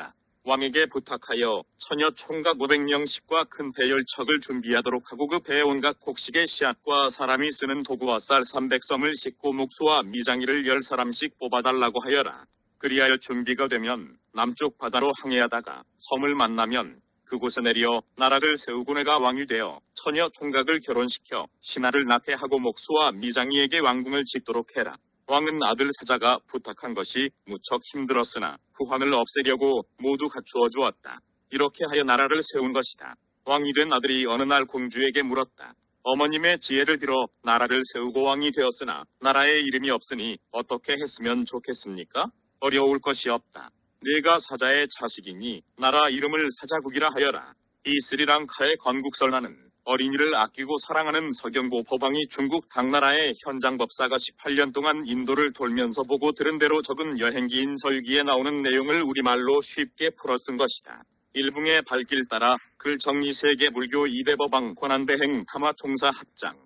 왕에게 부탁하여 처녀 총각 오백 명씩과 큰 배열척을 준비하도록 하고 그 배에 온갖 곡식의 씨앗과 사람이 쓰는 도구와 쌀 삼백 섬을 싣고 목수와 미장이를 열 사람씩 뽑아달라고 하여라. 그리하여 준비가 되면 남쪽 바다로 항해하다가 섬을 만나면 그곳에 내려 나라를 세우고 내가 왕이 되어 처녀 총각을 결혼시켜 신하를 낳게 하고 목수와 미장이에게 왕궁을 짓도록 해라. 왕은 아들 사자가 부탁한 것이 무척 힘들었으나 후환을 없애려고 모두 갖추어 주었다. 이렇게 하여 나라를 세운 것이다. 왕이 된 아들이 어느 날 공주에게 물었다. 어머님의 지혜를 빌어 나라를 세우고 왕이 되었으나 나라에 이름이 없으니 어떻게 했으면 좋겠습니까? 어려울 것이 없다. 네가 사자의 자식이니 나라 이름을 사자국이라 하여라. 이 스리랑카의 건국설나는 어린이를 아끼고 사랑하는 서경보 법왕이 중국 당나라의 현장법사가 십팔 년 동안 인도를 돌면서 보고 들은 대로 적은 여행기인 설기에 나오는 내용을 우리말로 쉽게 풀어 쓴 것이다. 일붕의 발길 따라 글 정리 세계 불교 이 대 법왕 권한대행 탐화총사 합장.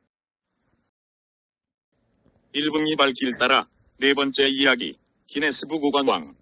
일붕이 발길 따라 네 번째 이야기. 기네스북 오관왕.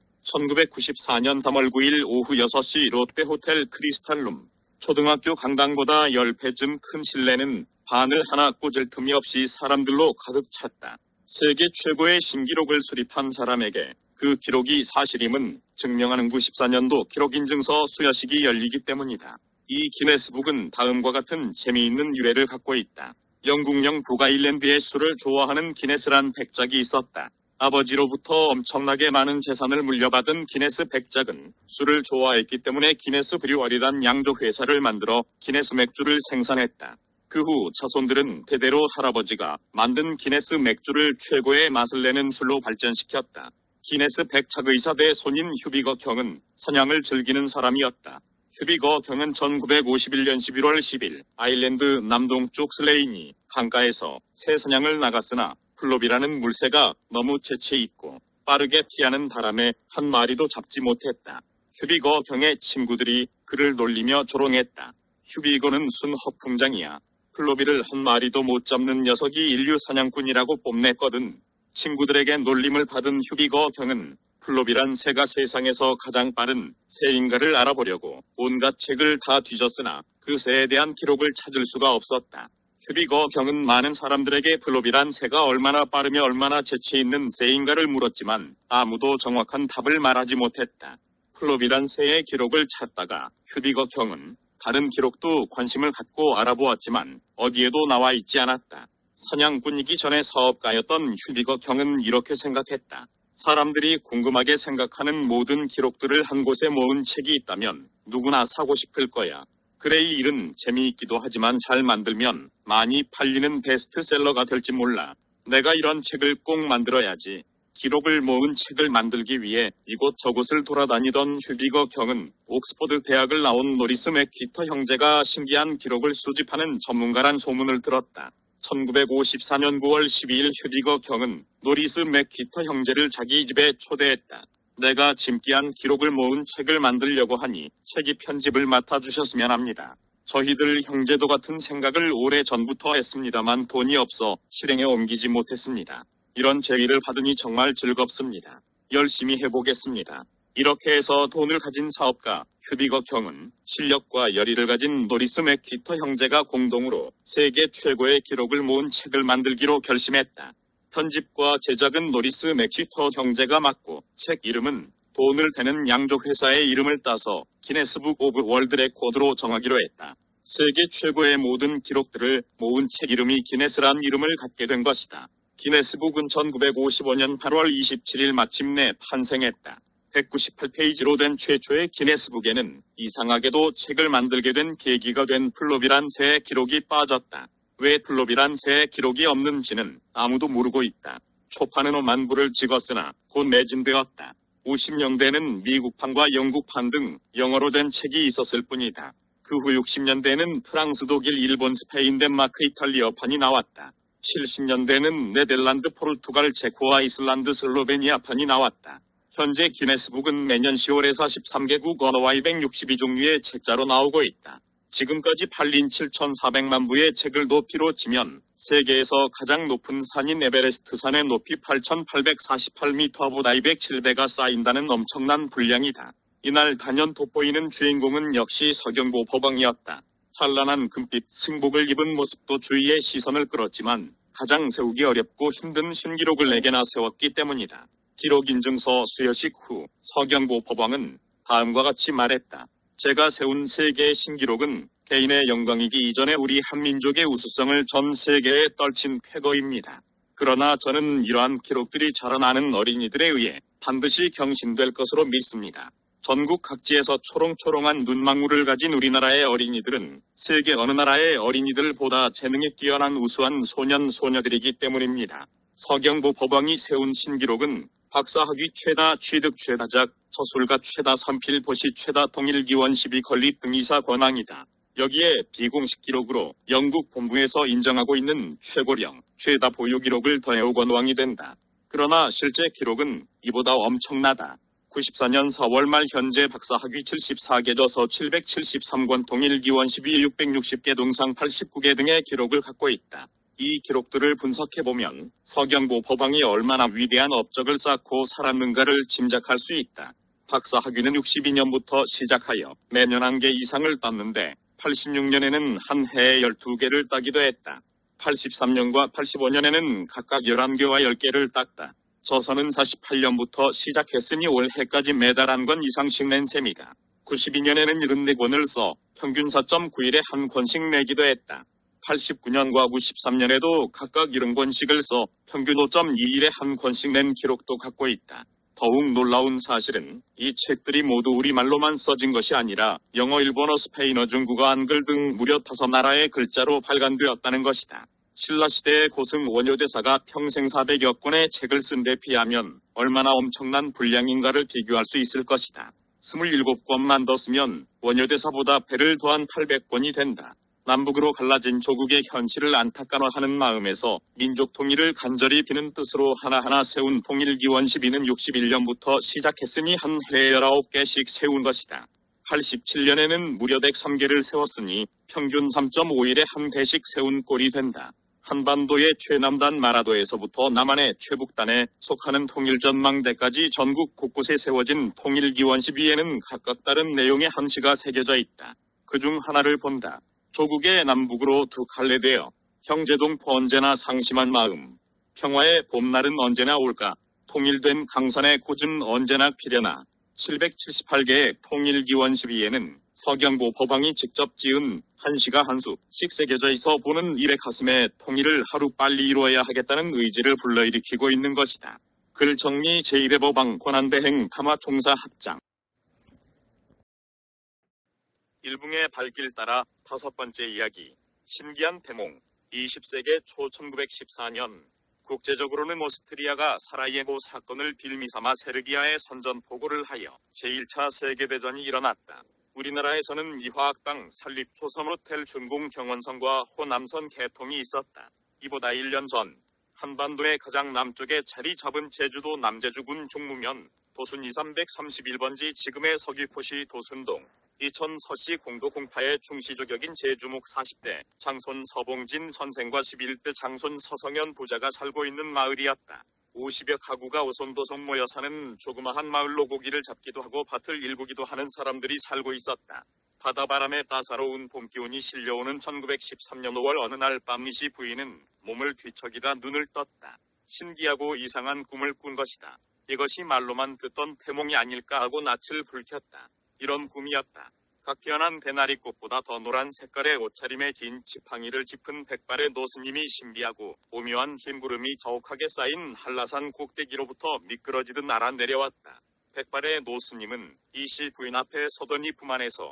천구백구십사 년 삼월 구일 오후 여섯 시 롯데호텔 크리스탈룸. 초등학교 강당보다 십 배쯤 큰 실내는 바늘 하나 꽂을 틈이 없이 사람들로 가득 찼다. 세계 최고의 신기록을 수립한 사람에게 그 기록이 사실임은 증명하는 구십사 년도 기록인증서 수여식이 열리기 때문이다. 이 기네스북은 다음과 같은 재미있는 유래를 갖고 있다. 영국령 북아일랜드의 술을 좋아하는 기네스란 백작이 있었다. 아버지로부터 엄청나게 많은 재산을 물려받은 기네스 백작은 술을 좋아했기 때문에 기네스 브리워리란 양조 회사를 만들어 기네스 맥주를 생산했다. 그 후 자손들은 대대로 할아버지가 만든 기네스 맥주를 최고의 맛을 내는 술로 발전시켰다. 기네스 백작의 사대 손인 휴비거 경은 사냥을 즐기는 사람이었다. 휴비거 경은 천구백오십일 년 십일월 십일 아일랜드 남동쪽 슬레이니 강가에서 새 사냥을 나갔으나 플롭이라는 물새가 너무 재치 있고 빠르게 피하는 바람에 한 마리도 잡지 못했다. 휴비거 경의 친구들이 그를 놀리며 조롱했다. 휴비거는 순 허풍장이야. 플로비를 한 마리도 못 잡는 녀석이 인류 사냥꾼이라고 뽐냈거든. 친구들에게 놀림을 받은 휴비거 경은 플로비란 새가 세상에서 가장 빠른 새인가를 알아보려고 온갖 책을 다 뒤졌으나 그 새에 대한 기록을 찾을 수가 없었다. 휴비거 경은 많은 사람들에게 플로비란 새가 얼마나 빠르며 얼마나 재치 있는 새인가를 물었지만 아무도 정확한 답을 말하지 못했다. 플로비란 새의 기록을 찾다가 휴비거 경은 다른 기록도 관심을 갖고 알아보았지만 어디에도 나와 있지 않았다. 사냥꾼이기 전에 사업가였던 휴비거 경은 이렇게 생각했다. 사람들이 궁금하게 생각하는 모든 기록들을 한 곳에 모은 책이 있다면 누구나 사고 싶을 거야. 그래 이 일은 재미있기도 하지만 잘 만들면 많이 팔리는 베스트셀러가 될지 몰라. 내가 이런 책을 꼭 만들어야지. 기록을 모은 책을 만들기 위해 이곳저곳을 돌아다니던 휴비거 경은 옥스퍼드 대학을 나온 노리스 맥퀴터 형제가 신기한 기록을 수집하는 전문가란 소문을 들었다. 천구백오십사 년 구월 십이일 휴비거 경은 노리스 맥퀴터 형제를 자기 집에 초대했다. 내가 짐기한 기록을 모은 책을 만들려고 하니 책이 편집을 맡아주셨으면 합니다. 저희들 형제도 같은 생각을 오래 전부터 했습니다만 돈이 없어 실행에 옮기지 못했습니다. 이런 제의를 받으니 정말 즐겁습니다. 열심히 해보겠습니다. 이렇게 해서 돈을 가진 사업가 휴비거 경은 실력과 열의를 가진 노리스 맥퀴터 형제가 공동으로 세계 최고의 기록을 모은 책을 만들기로 결심했다. 편집과 제작은 노리스 맥퀴터 형제가 맡고 책 이름은 돈을 대는 양조 회사의 이름을 따서 기네스북 오브 월드 레코드로 정하기로 했다. 세계 최고의 모든 기록들을 모은 책 이름이 기네스란 이름을 갖게 된 것이다. 기네스북은 천구백오십오 년 팔월 이십칠일 마침내 탄생했다. 백구십팔 페이지로 된 최초의 기네스북에는 이상하게도 책을 만들게 된 계기가 된 플롭이란 새의 기록이 빠졌다. 왜 플롭이란 새의 기록이 없는지는 아무도 모르고 있다. 초판은 오만 부를 찍었으나 곧 매진되었다. 오십 년대에는 미국판과 영국판 등 영어로 된 책이 있었을 뿐이다. 그 후 육십 년대에는 프랑스, 독일, 일본, 스페인, 덴마크, 이탈리아판이 나왔다. 칠십 년대에는 네덜란드, 포르투갈, 체코, 아이슬란드, 슬로베니아판이 나왔다. 현재 기네스북은 매년 시월에서 십삼 개국 언어와 이백육십이 종류의 책자로 나오고 있다. 지금까지 팔린 칠천사백만 부의 책을 높이로 치면 세계에서 가장 높은 산인 에베레스트 산의 높이 팔천팔백사십팔 미터보다 이백칠 배가 쌓인다는 엄청난 분량이다. 이날 단연 돋보이는 주인공은 역시 서경보 법왕이었다. 찬란한 금빛 승복을 입은 모습도 주위의 시선을 끌었지만 가장 세우기 어렵고 힘든 신기록을 내게나 세웠기 때문이다. 기록 인증서 수여식 후 서경보 법왕은 다음과 같이 말했다. 제가 세운 세계의 신기록은 개인의 영광이기 이전에 우리 한민족의 우수성을 전 세계에 떨친 쾌거입니다. 그러나 저는 이러한 기록들이 자라나는 어린이들에 의해 반드시 경신될 것으로 믿습니다. 전국 각지에서 초롱초롱한 눈망울을 가진 우리나라의 어린이들은 세계 어느 나라의 어린이들보다 재능이 뛰어난 우수한 소년 소녀들이기 때문입니다. 서경보 법왕이 세운 신기록은 박사학위 최다 취득 최다작, 서술가 최다 선필 보시 최다 통일기원 십이 건립 등이사 권항이다. 여기에 비공식 기록으로 영국 본부에서 인정하고 있는 최고령, 최다 보유 기록을 더해 권왕이 된다. 그러나 실제 기록은 이보다 엄청나다. 구십사 년 사월 말 현재 박사학위 칠십사 개 저서 칠백칠십삼 권 통일기원 십이 육백육십 개 동상 팔십구 개 등의 기록을 갖고 있다. 이 기록들을 분석해보면 서경보 법왕이 얼마나 위대한 업적을 쌓고 살았는가를 짐작할 수 있다. 박사학위는 육십이 년부터 시작하여 매년 한 개 이상을 땄는데 팔십육 년에는 한 해에 열두 개를 따기도 했다. 팔십삼 년과 팔십오 년에는 각각 열한 개와 열 개를 땄다. 저서는 사십팔 년부터 시작했으니 올해까지 매달 한 권 이상씩 낸 셈이다. 구십이 년에는 칠십사 권을 써 평균 사 점 구 일에 한 권씩 내기도 했다. 팔십구 년과 구십삼 년에도 각각 칠십 권씩을 써 평균 오 점 이 일에 한 권씩 낸 기록도 갖고 있다. 더욱 놀라운 사실은 이 책들이 모두 우리말로만 써진 것이 아니라 영어, 일본어, 스페인어, 중국어, 한글 등 무려 다섯 나라의 글자로 발간되었다는 것이다. 신라시대의 고승 원효대사가 평생 사백여 권의 책을 쓴 데 비하면 얼마나 엄청난 분량인가를 비교할 수 있을 것이다. 스물일곱 권만 더 쓰면 원효대사보다 배를 더한 팔백 권이 된다. 남북으로 갈라진 조국의 현실을 안타까워하는 마음에서 민족 통일을 간절히 비는 뜻으로 하나하나 세운 통일기원 십이는 육십일 년부터 시작했으니 한 해에 열아홉 개씩 세운 것이다. 팔십칠 년에는 무려 백삼 개를 세웠으니 평균 삼 점 오 일에 한 개씩 세운 꼴이 된다. 한반도의 최남단 마라도에서부터 남한의 최북단에 속하는 통일전망대까지 전국 곳곳에 세워진 통일기원 십이에는 각각 다른 내용의 한시가 새겨져 있다. 그중 하나를 본다. 조국의 남북으로 두 갈래되어 형제동포 언제나 상심한 마음. 평화의 봄날은 언제나 올까. 통일된 강산의 고증 언제나 피려나. 칠백칠십팔 개의 통일기원 십이에는 서경보 법왕이 직접 지은 한시가 한 수씩 새겨져 있어 보는 일의 가슴에 통일을 하루빨리 이루어야 하겠다는 의지를 불러일으키고 있는 것이다. 글 정리 제일 회 법왕 권한대행 탐화총사 합장. 일붕의 발길 따라 다섯 번째 이야기. 신기한 대몽. 이십 세기 초 천구백십사 년 국제적으로는 오스트리아가 사라예보 사건을 빌미삼아 세르비아에 선전포고를 하여 제일 차 세계대전이 일어났다. 우리나라에서는 이화학당 설립 조선 호텔 준공 경원선과 호남선 개통이 있었다. 이보다 일 년 전 한반도의 가장 남쪽에 자리 잡은 제주도 남제주군 중무면 도순 이삼백삼십일 번지 지금의 서귀포시 도순동 이천 서씨 공도 공파의 중시조격인 제주목 사십 대 장손 서봉진 선생과 십일 대 장손 서성현 부자가 살고 있는 마을이었다. 오십여 가구가 오손도손 모여 사는 조그마한 마을로 고기를 잡기도 하고 밭을 일구기도 하는 사람들이 살고 있었다. 바다바람에 따사로운 봄기운이 실려오는 천구백십삼 년 오월 어느 날 밤 이씨 부인은 몸을 뒤척이다 눈을 떴다. 신기하고 이상한 꿈을 꾼 것이다. 이것이 말로만 듣던 태몽이 아닐까 하고 낯을 불켰다. 이런 꿈이었다. 각현한 배나리꽃보다 더 노란 색깔의 옷차림에 긴 지팡이를 짚은 백발의 노스님이 신비하고 오묘한 흰구름이 자욱하게 쌓인 한라산 꼭대기로부터 미끄러지듯 날아 내려왔다. 백발의 노스님은 이씨 부인 앞에 서더니 품 안에서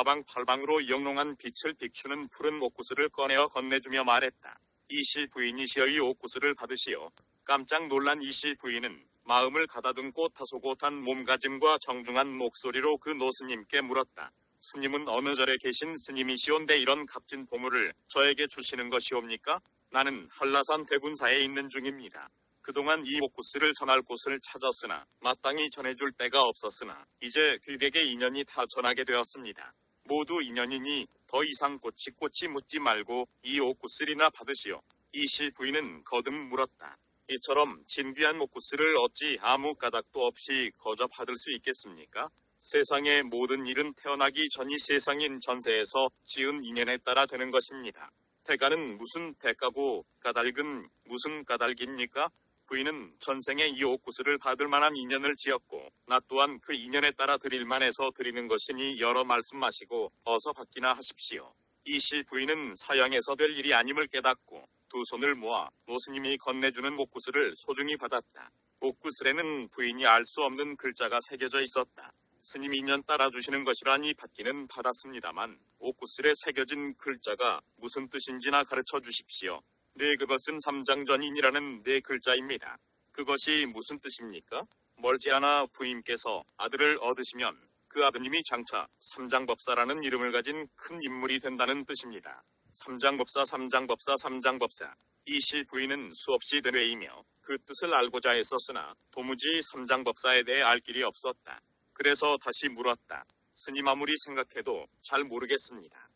사방팔방으로 영롱한 빛을 비추는 푸른 옷구슬을 꺼내어 건네주며 말했다. 이씨 부인이시여 이 옷구슬을 받으시오. 깜짝 놀란 이씨 부인은 마음을 가다듬고 다소곳한 몸가짐과 정중한 목소리로 그 노스님께 물었다. 스님은 어느 절에 계신 스님이시온데 이런 값진 보물을 저에게 주시는 것이옵니까? 나는 한라산 대군사에 있는 중입니다. 그동안 이 옷구슬을 전할 곳을 찾았으나 마땅히 전해줄 데가 없었으나 이제 귀객의 인연이 다 전하게 되었습니다. 모두 인연이니 더 이상 꼬치꼬치 묻지 말고 이 옷구슬이나 받으시오. 이씨 부인은 거듭 물었다. 이처럼 진귀한 옷구슬을 어찌 아무 까닭도 없이 거저 받을 수 있겠습니까? 세상의 모든 일은 태어나기 전이 세상인 전세에서 지은 인연에 따라 되는 것입니다. 대가는 무슨 대가고 까닭은 무슨 까닭입니까? 부인은 전생에 이 옥구슬을 받을 만한 인연을 지었고 나 또한 그 인연에 따라 드릴 만해서 드리는 것이니 여러 말씀마시고 어서 받기나 하십시오. 이 시 부인은 사양에서 될 일이 아님을 깨닫고 두 손을 모아 노스님이 건네주는 옥구슬을 소중히 받았다. 옥구슬에는 부인이 알 수 없는 글자가 새겨져 있었다. 스님 인연 따라주시는 것이라니 받기는 받았습니다만 옥구슬에 새겨진 글자가 무슨 뜻인지나 가르쳐 주십시오. 네, 그것은 삼장전인이라는 네 글자입니다. 그것이 무슨 뜻입니까? 멀지 않아 부인께서 아들을 얻으시면 그 아드님이 장차 삼장법사라는 이름을 가진 큰 인물이 된다는 뜻입니다. 삼장법사 삼장법사 삼장법사. 이 시 부인은 수없이 되뇌이며 그 뜻을 알고자 했었으나 도무지 삼장법사에 대해 알 길이 없었다. 그래서 다시 물었다. 스님 아무리 생각해도 잘 모르겠습니다.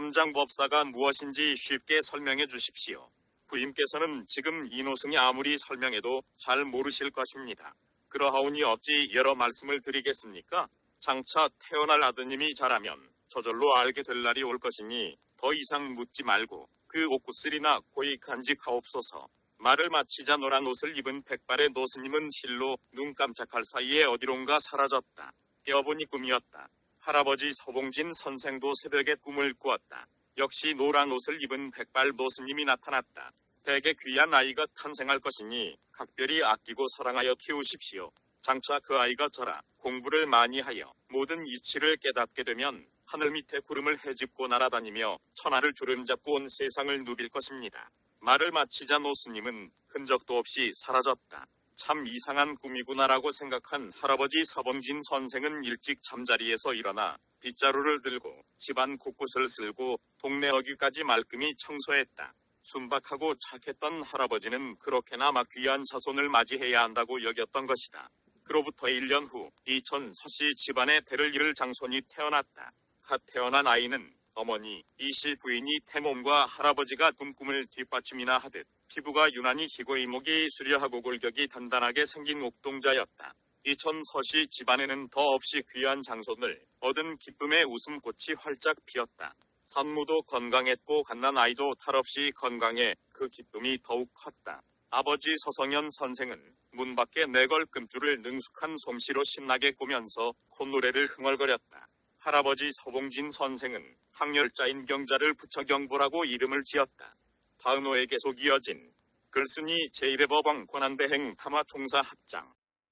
삼장법사가 무엇인지 쉽게 설명해 주십시오. 부인께서는 지금 이노승이 아무리 설명해도 잘 모르실 것입니다. 그러하오니 어찌 여러 말씀을 드리겠습니까? 장차 태어날 아드님이 자라면 저절로 알게 될 날이 올 것이니 더 이상 묻지 말고 그 옥구슬이나 고이 간직하옵소서. 말을 마치자 노란 옷을 입은 백발의 노스님은 실로 눈 깜짝할 사이에 어디론가 사라졌다. 깨어보니 꿈이었다. 할아버지 서봉진 선생도 새벽에 꿈을 꾸었다. 역시 노란 옷을 입은 백발 노스님이 나타났다. 대개 귀한 아이가 탄생할 것이니 각별히 아끼고 사랑하여 키우십시오. 장차 그 아이가 자라 공부를 많이 하여 모든 이치를 깨닫게 되면 하늘 밑에 구름을 헤집고 날아다니며 천하를 주름잡고 온 세상을 누빌 것입니다. 말을 마치자 노스님은 흔적도 없이 사라졌다. 참 이상한 꿈이구나라고 생각한 할아버지 서봉진 선생은 일찍 잠자리에서 일어나 빗자루를 들고 집안 곳곳을 쓸고 동네 어귀까지 말끔히 청소했다. 순박하고 착했던 할아버지는 그렇게나마 귀한 자손을 맞이해야 한다고 여겼던 것이다. 그로부터 일 년 후 이천사씨 집안에 대를 이을 장손이 태어났다. 갓 태어난 아이는 어머니 이씨 부인이 태몸과 할아버지가 꿈꿈을 뒷받침이나 하듯 피부가 유난히 희고 이목이 수려하고 골격이 단단하게 생긴 옥동자였다. 이천서씨 집안에는 더 없이 귀한 장손을 얻은 기쁨의 웃음꽃이 활짝 피었다. 산모도 건강했고 갓난 아이도 탈없이 건강해 그 기쁨이 더욱 컸다. 아버지 서성현 선생은 문 밖에 네걸 금줄을 능숙한 솜씨로 신나게 꾸면서 콧노래를 흥얼거렸다. 할아버지 서봉진 선생은 학렬자인 경자를 붙여 경보라고 이름을 지었다. 다음호에 계속 이어진 글쓴이 제일의 법왕 권한대행 탐화총사 합장.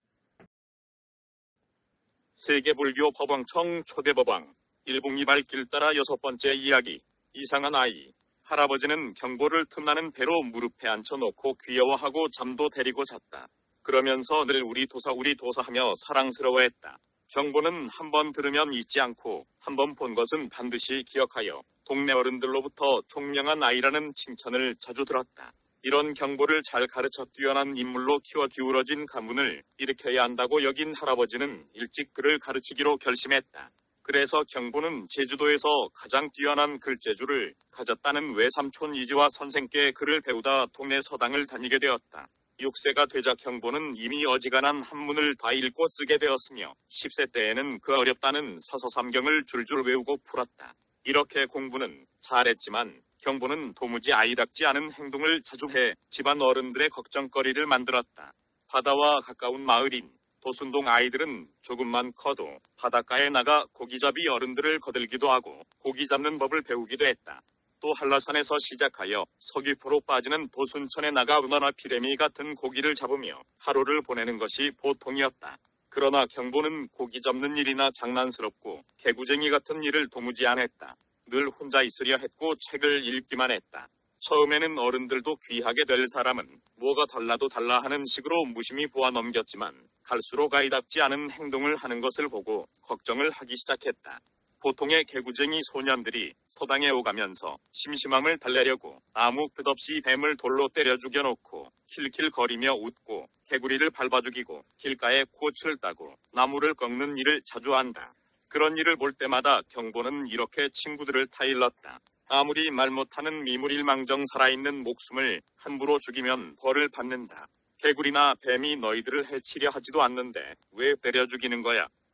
세계불교 법왕청 초대법왕 일봉이 발길 따라 여섯 번째 이야기. 이상한 아이. 할아버지는 경보를 틈나는 배로 무릎에 앉혀놓고 귀여워하고 잠도 데리고 잤다. 그러면서 늘 우리 도사 우리 도사하며 사랑스러워했다. 경보는 한 번 들으면 잊지 않고 한 번 본 것은 반드시 기억하여 동네 어른들로부터 총명한 아이라는 칭찬을 자주 들었다. 이런 경보를 잘 가르쳐 뛰어난 인물로 키워 기울어진 가문을 일으켜야 한다고 여긴 할아버지는 일찍 그를 가르치기로 결심했다. 그래서 경보는 제주도에서 가장 뛰어난 글재주를 가졌다는 외삼촌 이지화 선생께 글을 배우다 동네 서당을 다니게 되었다. 육 세가 되자 경보는 이미 어지간한 한문을 다 읽고 쓰게 되었으며 십 세 때에는 그 어렵다는 사서삼경을 줄줄 외우고 풀었다. 이렇게 공부는 잘했지만 경보는 도무지 아이답지 않은 행동을 자주 해 집안 어른들의 걱정거리를 만들었다. 바다와 가까운 마을인 도순동 아이들은 조금만 커도 바닷가에 나가 고기잡이 어른들을 거들기도 하고 고기 잡는 법을 배우기도 했다. 또 한라산에서 시작하여 서귀포로 빠지는 도순천에 나가 은어나 피레미 같은 고기를 잡으며 하루를 보내는 것이 보통이었다. 그러나 경보는 고기 잡는 일이나 장난스럽고 개구쟁이 같은 일을 도무지 안 했다. 늘 혼자 있으려 했고 책을 읽기만 했다. 처음에는 어른들도 귀하게 될 사람은 뭐가 달라도 달라 하는 식으로 무심히 보아 넘겼지만 갈수록 아이답지 않은 행동을 하는 것을 보고 걱정을 하기 시작했다. 보통의 개구쟁이 소년들이 서당에 오가면서 심심함을 달래려고 아무 끝없이 뱀을 돌로 때려 죽여놓고 킬킬거리며 웃고 개구리를 밟아 죽이고 길가에 꽃을 따고 나무를 꺾는 일을 자주 한다. 그런 일을 볼 때마다 경보는 이렇게 친구들을 타일렀다. 아무리 말 못하는 미물일망정 살아있는 목숨을 함부로 죽이면 벌을 받는다. 개구리나 뱀이 너희들을 해치려 하지도 않는데 왜 때려 죽이는 거야?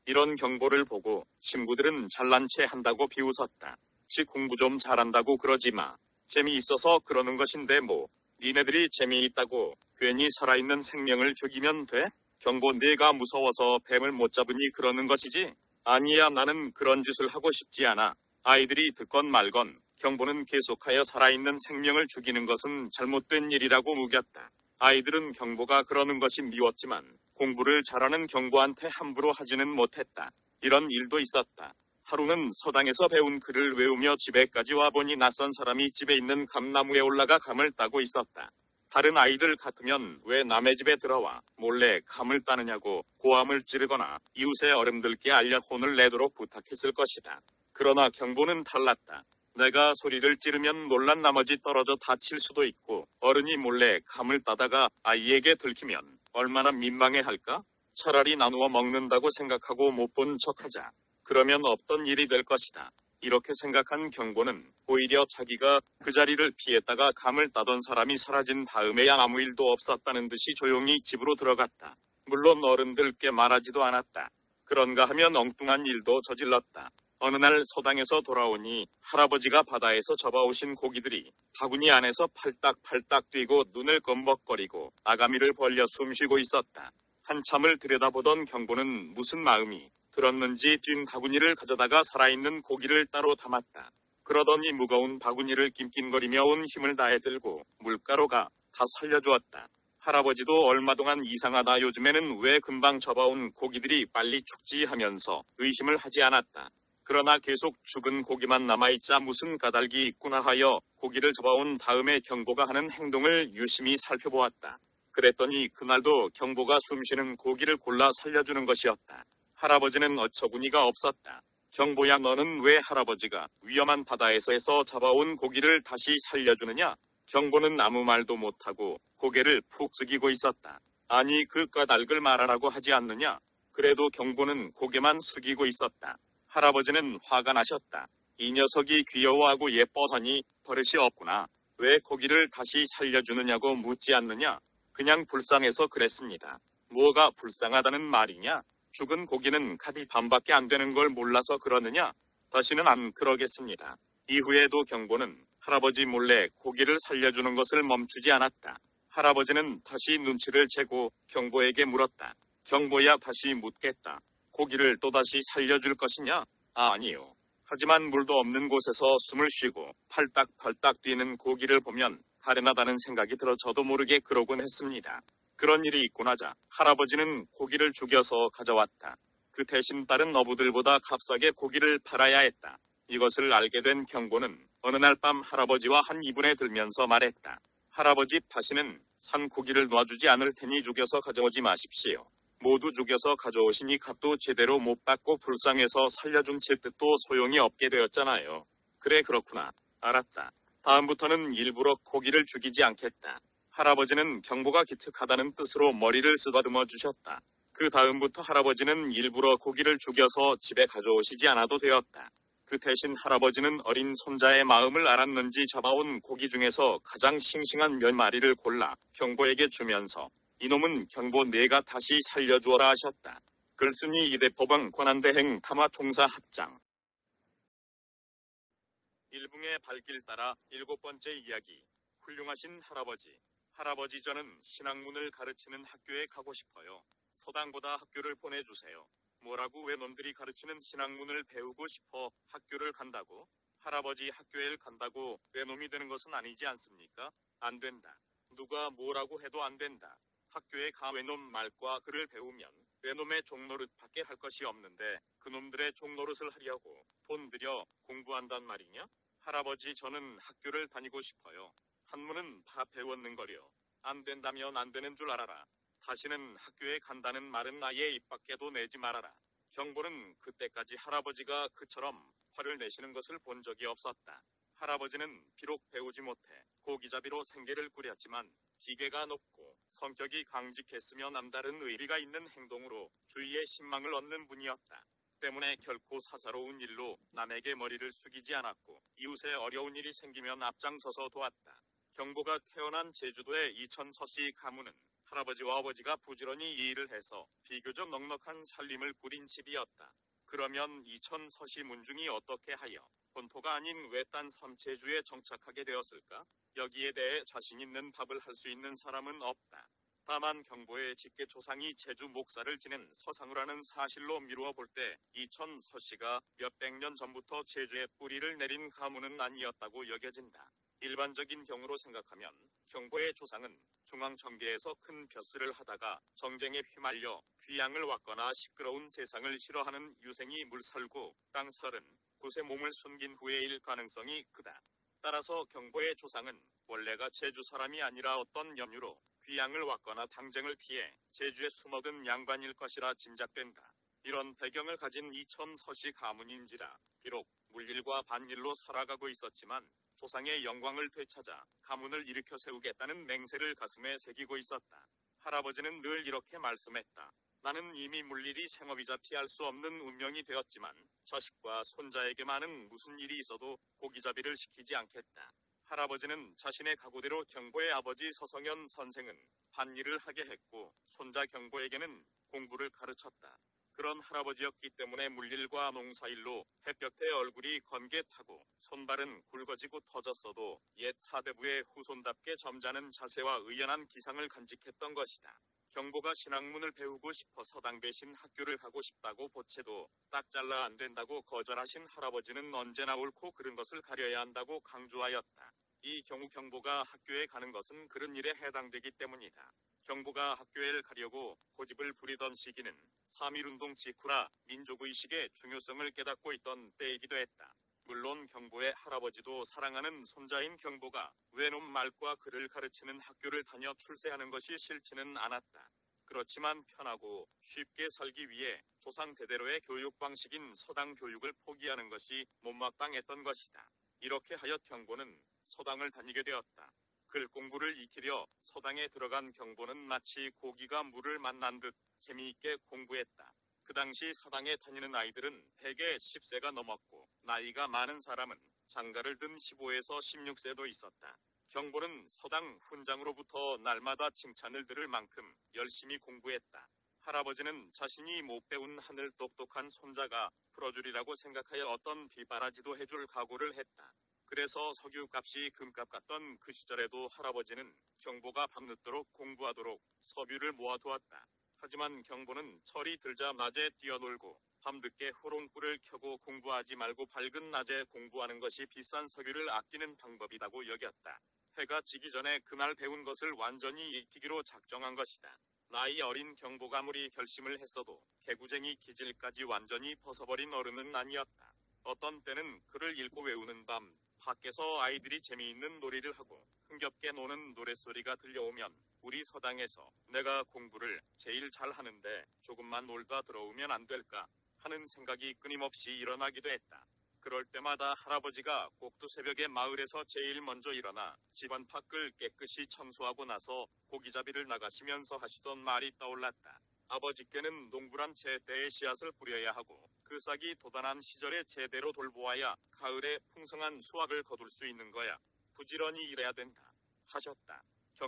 이런 경보를 보고 친구들은 잘난 체 한다고 비웃었다. 지 공부 좀 잘한다고 그러지 마. 재미있어서 그러는 것인데 뭐. 니네들이 재미있다고 괜히 살아있는 생명을 죽이면 돼? 경보 내가 무서워서 뱀을 못 잡으니 그러는 것이지? 아니야 나는 그런 짓을 하고 싶지 않아. 아이들이 듣건 말건 경보는 계속하여 살아있는 생명을 죽이는 것은 잘못된 일이라고 우겼다. 아이들은 경보가 그러는 것이 미웠지만 공부를 잘하는 경보한테 함부로 하지는 못했다. 이런 일도 있었다. 하루는 서당에서 배운 글을 외우며 집에까지 와보니 낯선 사람이 집에 있는 감나무에 올라가 감을 따고 있었다. 다른 아이들 같으면 왜 남의 집에 들어와 몰래 감을 따느냐고 고함을 지르거나 이웃의 어른들께 알려 혼을 내도록 부탁했을 것이다. 그러나 경보는 달랐다. 내가 소리를 지르면 놀란 나머지 떨어져 다칠 수도 있고 어른이 몰래 감을 따다가 아이에게 들키면 얼마나 민망해할까? 차라리 나누어 먹는다고 생각하고 못 본 척하자. 그러면 없던 일이 될 것이다. 이렇게 생각한 경보는 오히려 자기가 그 자리를 피했다가 감을 따던 사람이 사라진 다음에야 아무 일도 없었다는 듯이 조용히 집으로 들어갔다. 물론 어른들께 말하지도 않았다. 그런가 하면 엉뚱한 일도 저질렀다. 어느 날 서당에서 돌아오니 할아버지가 바다에서 잡아오신 고기들이 바구니 안에서 팔딱팔딱 뛰고 눈을 껌벅거리고 아가미를 벌려 숨쉬고 있었다. 한참을 들여다보던 경보는 무슨 마음이 들었는지 뛴 바구니를 가져다가 살아있는 고기를 따로 담았다. 그러더니 무거운 바구니를 낑낑거리며 온 힘을 다해 들고 물가로가 다 살려주었다. 할아버지도 얼마 동안 이상하다 요즘에는 왜 금방 잡아온 고기들이 빨리 죽지 하면서 의심을 하지 않았다. 그러나 계속 죽은 고기만 남아있자 무슨 까닭이 있구나 하여 고기를 잡아온 다음에 경보가 하는 행동을 유심히 살펴보았다. 그랬더니 그날도 경보가 숨쉬는 고기를 골라 살려주는 것이었다. 할아버지는 어처구니가 없었다. 경보야 너는 왜 할아버지가 위험한 바다에서 잡아온 고기를 다시 살려주느냐? 경보는 아무 말도 못하고 고개를 푹 숙이고 있었다. 아니 그 까닭을 말하라고 하지 않느냐? 그래도 경보는 고개만 숙이고 있었다. 할아버지는 화가 나셨다. 이 녀석이 귀여워하고 예뻐하니 버릇이 없구나. 왜 고기를 다시 살려주느냐고 묻지 않느냐? 그냥 불쌍해서 그랬습니다. 뭐가 불쌍하다는 말이냐? 죽은 고기는 칼이 반밖에 안 되는 걸 몰라서 그러느냐? 다시는 안 그러겠습니다. 이후에도 경보는 할아버지 몰래 고기를 살려주는 것을 멈추지 않았다. 할아버지는 다시 눈치를 채고 경보에게 물었다. 경보야 다시 묻겠다. 고기를 또다시 살려줄 것이냐? 아, 아니요. 하지만 물도 없는 곳에서 숨을 쉬고 팔딱팔딱 뛰는 고기를 보면 가련하다는 생각이 들어 저도 모르게 그러곤 했습니다. 그런 일이 있고 나자 할아버지는 고기를 죽여서 가져왔다. 그 대신 다른 어부들보다 값싸게 고기를 팔아야 했다. 이것을 알게 된 경보는 어느 날 밤 할아버지와 한 이분에 들면서 말했다. 할아버지 다시는 산 고기를 놔주지 않을 테니 죽여서 가져오지 마십시오. 모두 죽여서 가져오시니 값도 제대로 못 받고 불쌍해서 살려준 칠 뜻도 소용이 없게 되었잖아요. 그래 그렇구나. 알았다. 다음부터는 일부러 고기를 죽이지 않겠다. 할아버지는 경보가 기특하다는 뜻으로 머리를 쓰다듬어 주셨다. 그 다음부터 할아버지는 일부러 고기를 죽여서 집에 가져오시지 않아도 되었다. 그 대신 할아버지는 어린 손자의 마음을 알았는지 잡아온 고기 중에서 가장 싱싱한 몇 마리를 골라 경보에게 주면서 이놈은 경보 내가 다시 살려주어라 하셨다. 글쓴이 이대포방 권한대행 탐화총사 합장. 일붕의 발길 따라 일곱 번째 이야기. 훌륭하신 할아버지. 할아버지 저는 신학문을 가르치는 학교에 가고 싶어요. 서당보다 학교를 보내주세요. 뭐라고 왜 놈들이 가르치는 신학문을 배우고 싶어 학교를 간다고? 할아버지 학교에 간다고 외놈이 되는 것은 아니지 않습니까? 안 된다. 누가 뭐라고 해도 안 된다. 학교에 가 외놈 말과 글을 배우면 외놈의 종노릇밖에 할 것이 없는데 그놈들의 종노릇을 하려고 돈 들여 공부한단 말이냐? 할아버지 저는 학교를 다니고 싶어요. 한문은 다 배웠는 거려. 안 된다면 안 되는 줄 알아라. 다시는 학교에 간다는 말은 아예 입 밖에도 내지 말아라. 경보는 그때까지 할아버지가 그처럼 화를 내시는 것을 본 적이 없었다. 할아버지는 비록 배우지 못해 고기잡이로 생계를 꾸렸지만 기계가 높고 성격이 강직했으며 남다른 의리가 있는 행동으로 주위의 신망을 얻는 분이었다. 때문에 결코 사사로운 일로 남에게 머리를 숙이지 않았고 이웃에 어려운 일이 생기면 앞장서서 도왔다. 경보가 태어난 제주도의 이천서씨 가문은 할아버지와 아버지가 부지런히 이 일을 해서 비교적 넉넉한 살림을 꾸린 집이었다. 그러면 이천 서씨 문중이 어떻게 하여 본토가 아닌 외딴 섬 제주에 정착하게 되었을까? 여기에 대해 자신 있는 답을 할 수 있는 사람은 없다. 다만 경보의 직계 조상이 제주 목사를 지낸 서상우라는 사실로 미루어 볼 때 이천 서씨가 몇백 년 전부터 제주에 뿌리를 내린 가문은 아니었다고 여겨진다. 일반적인 경우로 생각하면 경보의 조상은 중앙정계에서 큰 벼슬을 하다가 정쟁에 휘말려 귀양을 왔거나 시끄러운 세상을 싫어하는 유생이 물살고 땅 서른 곳에 몸을 숨긴 후에일 가능성이 크다. 따라서 경보의 조상은 원래가 제주 사람이 아니라 어떤 연유로 귀양을 왔거나 당쟁을 피해 제주에 숨어든 양반일 것이라 짐작된다. 이런 배경을 가진 이천 서씨 가문인지라 비록 물일과 반일로 살아가고 있었지만 조상의 영광을 되찾아 가문을 일으켜 세우겠다는 맹세를 가슴에 새기고 있었다. 할아버지는 늘 이렇게 말씀했다. 나는 이미 물일이 생업이자 피할 수 없는 운명이 되었지만 자식과 손자에게만은 무슨 일이 있어도 고기잡이를 시키지 않겠다. 할아버지는 자신의 각오대로 경보의 아버지 서성현 선생은 반일을 하게 했고 손자 경보에게는 공부를 가르쳤다. 그런 할아버지였기 때문에 물일과 농사일로 햇볕에 얼굴이 건게 타고 손발은 굵어지고 터졌어도 옛 사대부의 후손답게 점잖은 자세와 의연한 기상을 간직했던 것이다. 경보가 신학문을 배우고 싶어 서당 대신 학교를 가고 싶다고 보채도 딱 잘라 안 된다고 거절하신 할아버지는 언제나 옳고 그른 것을 가려야 한다고 강조하였다. 이 경우 경보가 학교에 가는 것은 그런 일에 해당되기 때문이다. 경보가 학교에 가려고 고집을 부리던 시기는 삼일운동 직후라 민족의식의 중요성을 깨닫고 있던 때이기도 했다. 물론 경보의 할아버지도 사랑하는 손자인 경보가 외놈 말과 글을 가르치는 학교를 다녀 출세하는 것이 싫지는 않았다. 그렇지만 편하고 쉽게 살기 위해 조상 대대로의 교육 방식인 서당 교육을 포기하는 것이 못마땅했던 것이다. 이렇게 하여 경보는 서당을 다니게 되었다. 글 공부를 익히려 서당에 들어간 경보는 마치 고기가 물을 만난 듯 재미있게 공부했다. 그 당시 서당에 다니는 아이들은 대개 십 세가 넘었고 나이가 많은 사람은 장가를 든 십오에서 십육 세도 있었다. 경보는 서당 훈장으로부터 날마다 칭찬을 들을 만큼 열심히 공부했다. 할아버지는 자신이 못 배운 하늘 똑똑한 손자가 풀어주리라고 생각하여 어떤 비바라지도 해줄 각오를 했다. 그래서 석유값이 금값 같던 그 시절에도 할아버지는 경보가 밤늦도록 공부하도록 서뷰를 모아두었다. 하지만 경보는 철이 들자 낮에 뛰어놀고 밤늦게 호롱불을 켜고 공부하지 말고 밝은 낮에 공부하는 것이 비싼 석유를 아끼는 방법이라고 여겼다. 해가 지기 전에 그날 배운 것을 완전히 익히기로 작정한 것이다. 나이 어린 경보가 아무리 결심을 했어도 개구쟁이 기질까지 완전히 벗어버린 어른은 아니었다. 어떤 때는 글을 읽고 외우는 밤 밖에서 아이들이 재미있는 놀이를 하고 흥겹게 노는 노랫소리가 들려오면 우리 서당에서 내가 공부를 제일 잘하는데 조금만 놀다 들어오면 안 될까 하는 생각이 끊임없이 일어나기도 했다. 그럴 때마다 할아버지가 꼭두 새벽에 마을에서 제일 먼저 일어나 집안 밖을 깨끗이 청소하고 나서 고기잡이를 나가시면서 하시던 말이 떠올랐다. 아버지께는 농부란 제때에 씨앗을 뿌려야 하고 그 싹이 돋아난 시절에 제대로 돌보아야 가을에 풍성한 수확을 거둘 수 있는 거야. 부지런히 일해야 된다. 하셨다.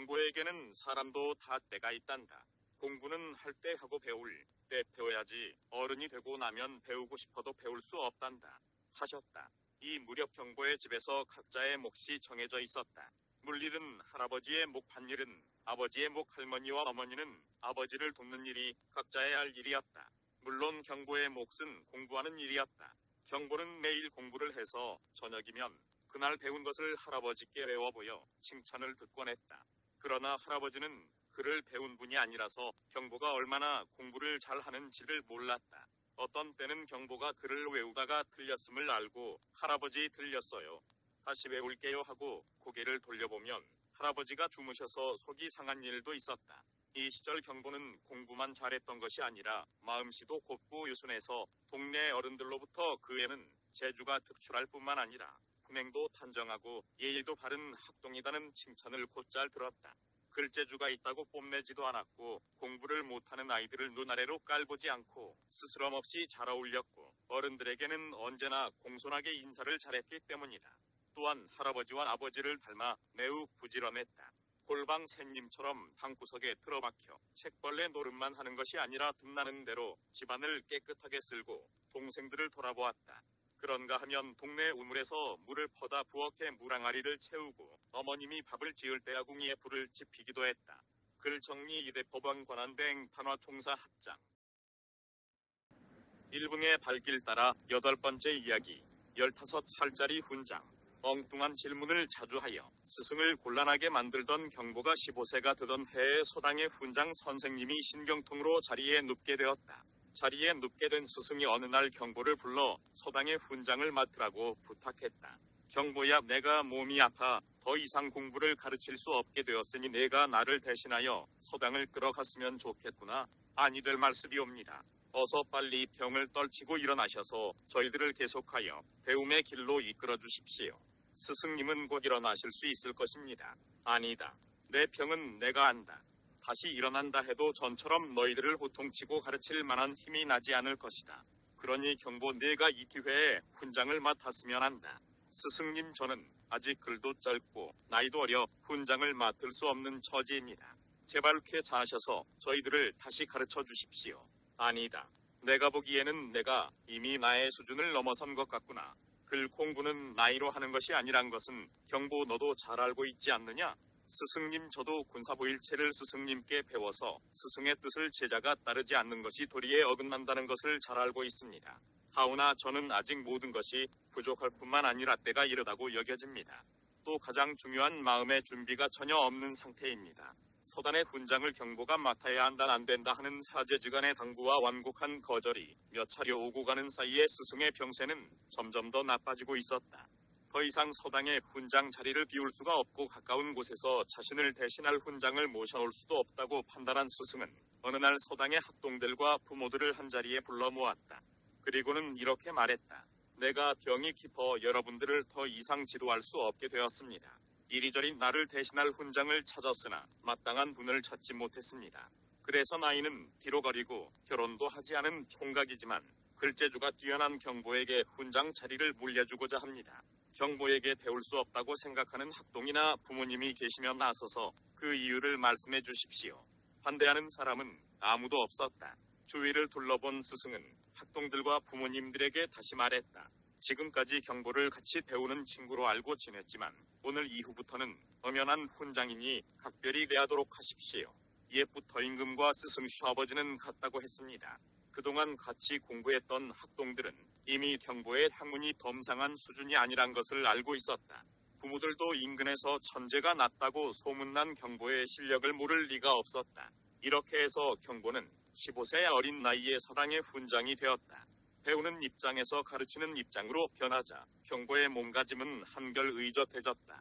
경보에게는 사람도 다 때가 있단다. 공부는 할 때 하고 배울 때 배워야지 어른이 되고 나면 배우고 싶어도 배울 수 없단다. 하셨다. 이 무렵 경보의 집에서 각자의 몫이 정해져 있었다. 물일은 할아버지의 목, 밭일은 아버지의 목, 할머니와 어머니는 아버지를 돕는 일이 각자의 할 일이었다. 물론 경보의 몫은 공부하는 일이었다. 경보는 매일 공부를 해서 저녁이면 그날 배운 것을 할아버지께 외워보여 칭찬을 듣곤 했다. 그러나 할아버지는 글을 배운 분이 아니라서 경보가 얼마나 공부를 잘하는지를 몰랐다. 어떤 때는 경보가 글을 외우다가 틀렸음을 알고 할아버지 틀렸어요. 다시 외울게요 하고 고개를 돌려보면 할아버지가 주무셔서 속이 상한 일도 있었다. 이 시절 경보는 공부만 잘했던 것이 아니라 마음씨도 곱고 유순해서 동네 어른들로부터 그 애는 재주가 특출할 뿐만 아니라 품행도 단정하고 예의도 바른 학동이다는 칭찬을 곧잘 들었다. 글재주가 있다고 뽐내지도 않았고 공부를 못하는 아이들을 눈아래로 깔보지 않고 스스럼 없이 잘 어울렸고 어른들에게는 언제나 공손하게 인사를 잘했기 때문이다. 또한 할아버지와 아버지를 닮아 매우 부지런했다. 골방 샌님처럼 방구석에 틀어박혀 책벌레 노릇만 하는 것이 아니라 틈나는 대로 집안을 깨끗하게 쓸고 동생들을 돌아보았다. 그런가 하면 동네 우물에서 물을 퍼다 부엌에 물항아리를 채우고 어머님이 밥을 지을 때 아궁이에 불을 지피기도 했다. 글정리 이대법원 관한대행 탄화총사 합장. 일붕의 발길 따라 여덟 번째 이야기. 열다섯 살짜리 훈장. 엉뚱한 질문을 자주 하여 스승을 곤란하게 만들던 경보가 십오 세가 되던 해에 소당의 훈장 선생님이 신경통으로 자리에 눕게 되었다. 자리에 눕게 된 스승이 어느 날 경보를 불러 소당의 훈장을 맡으라고 부탁했다. 경보야, 내가 몸이 아파 더 이상 공부를 가르칠 수 없게 되었으니 내가 나를 대신하여 소당을 끌어갔으면 좋겠구나. 아니 될 말씀이옵니다. 어서 빨리 병을 떨치고 일어나셔서 저희들을 계속하여 배움의 길로 이끌어 주십시오. 스승님은 곧 일어나실 수 있을 것입니다. 아니다. 내 병은 내가 안다. 다시 일어난다 해도 전처럼 너희들을 호통치고 가르칠 만한 힘이 나지 않을 것이다. 그러니 경보, 내가 이 기회에 훈장을 맡았으면 한다. 스승님, 저는 아직 글도 짧고 나이도 어려 훈장을 맡을 수 없는 처지입니다. 제발 쾌차하셔서 저희들을 다시 가르쳐 주십시오. 아니다. 내가 보기에는 내가 이미 나의 수준을 넘어선 것 같구나. 글 공부는 나이로 하는 것이 아니란 것은 경보 너도 잘 알고 있지 않느냐? 스승님, 저도 군사보일체를 스승님께 배워서 스승의 뜻을 제자가 따르지 않는 것이 도리에 어긋난다는 것을 잘 알고 있습니다. 하오나 저는 아직 모든 것이 부족할 뿐만 아니라 때가 이르다고 여겨집니다. 또 가장 중요한 마음의 준비가 전혀 없는 상태입니다. 서단의 훈장을 경보가 맡아야 한다 안 된다 하는 사제지간의 당부와 완곡한 거절이 몇 차례 오고 가는 사이에 스승의 병세는 점점 더 나빠지고 있었다. 더 이상 서당의 훈장 자리를 비울 수가 없고 가까운 곳에서 자신을 대신할 훈장을 모셔올 수도 없다고 판단한 스승은 어느 날 서당의 학동들과 부모들을 한자리에 불러 모았다. 그리고는 이렇게 말했다. 내가 병이 깊어 여러분들을 더 이상 지도할 수 없게 되었습니다. 이리저리 나를 대신할 훈장을 찾았으나 마땅한 분을 찾지 못했습니다. 그래서 나이는 비록 어리고 결혼도 하지 않은 총각이지만 글재주가 뛰어난 경보에게 훈장 자리를 물려주고자 합니다. 경보에게 배울 수 없다고 생각하는 학동이나 부모님이 계시면 나서서 그 이유를 말씀해 주십시오. 반대하는 사람은 아무도 없었다. 주위를 둘러본 스승은 학동들과 부모님들에게 다시 말했다. 지금까지 경보를 같이 배우는 친구로 알고 지냈지만 오늘 이후부터는 엄연한 훈장이니 각별히 대하도록 하십시오. 옛부터 임금과 스승 시아버지는 같다고 했습니다. 그동안 같이 공부했던 학동들은 이미 경보의 학문이 덤상한 수준이 아니란 것을 알고 있었다. 부모들도 인근에서 천재가 났다고 소문난 경보의 실력을 모를 리가 없었다. 이렇게 해서 경보는 십오 세 어린 나이에 서당의 훈장이 되었다. 배우는 입장에서 가르치는 입장으로 변하자 경보의 몸가짐은 한결 의젓해졌다.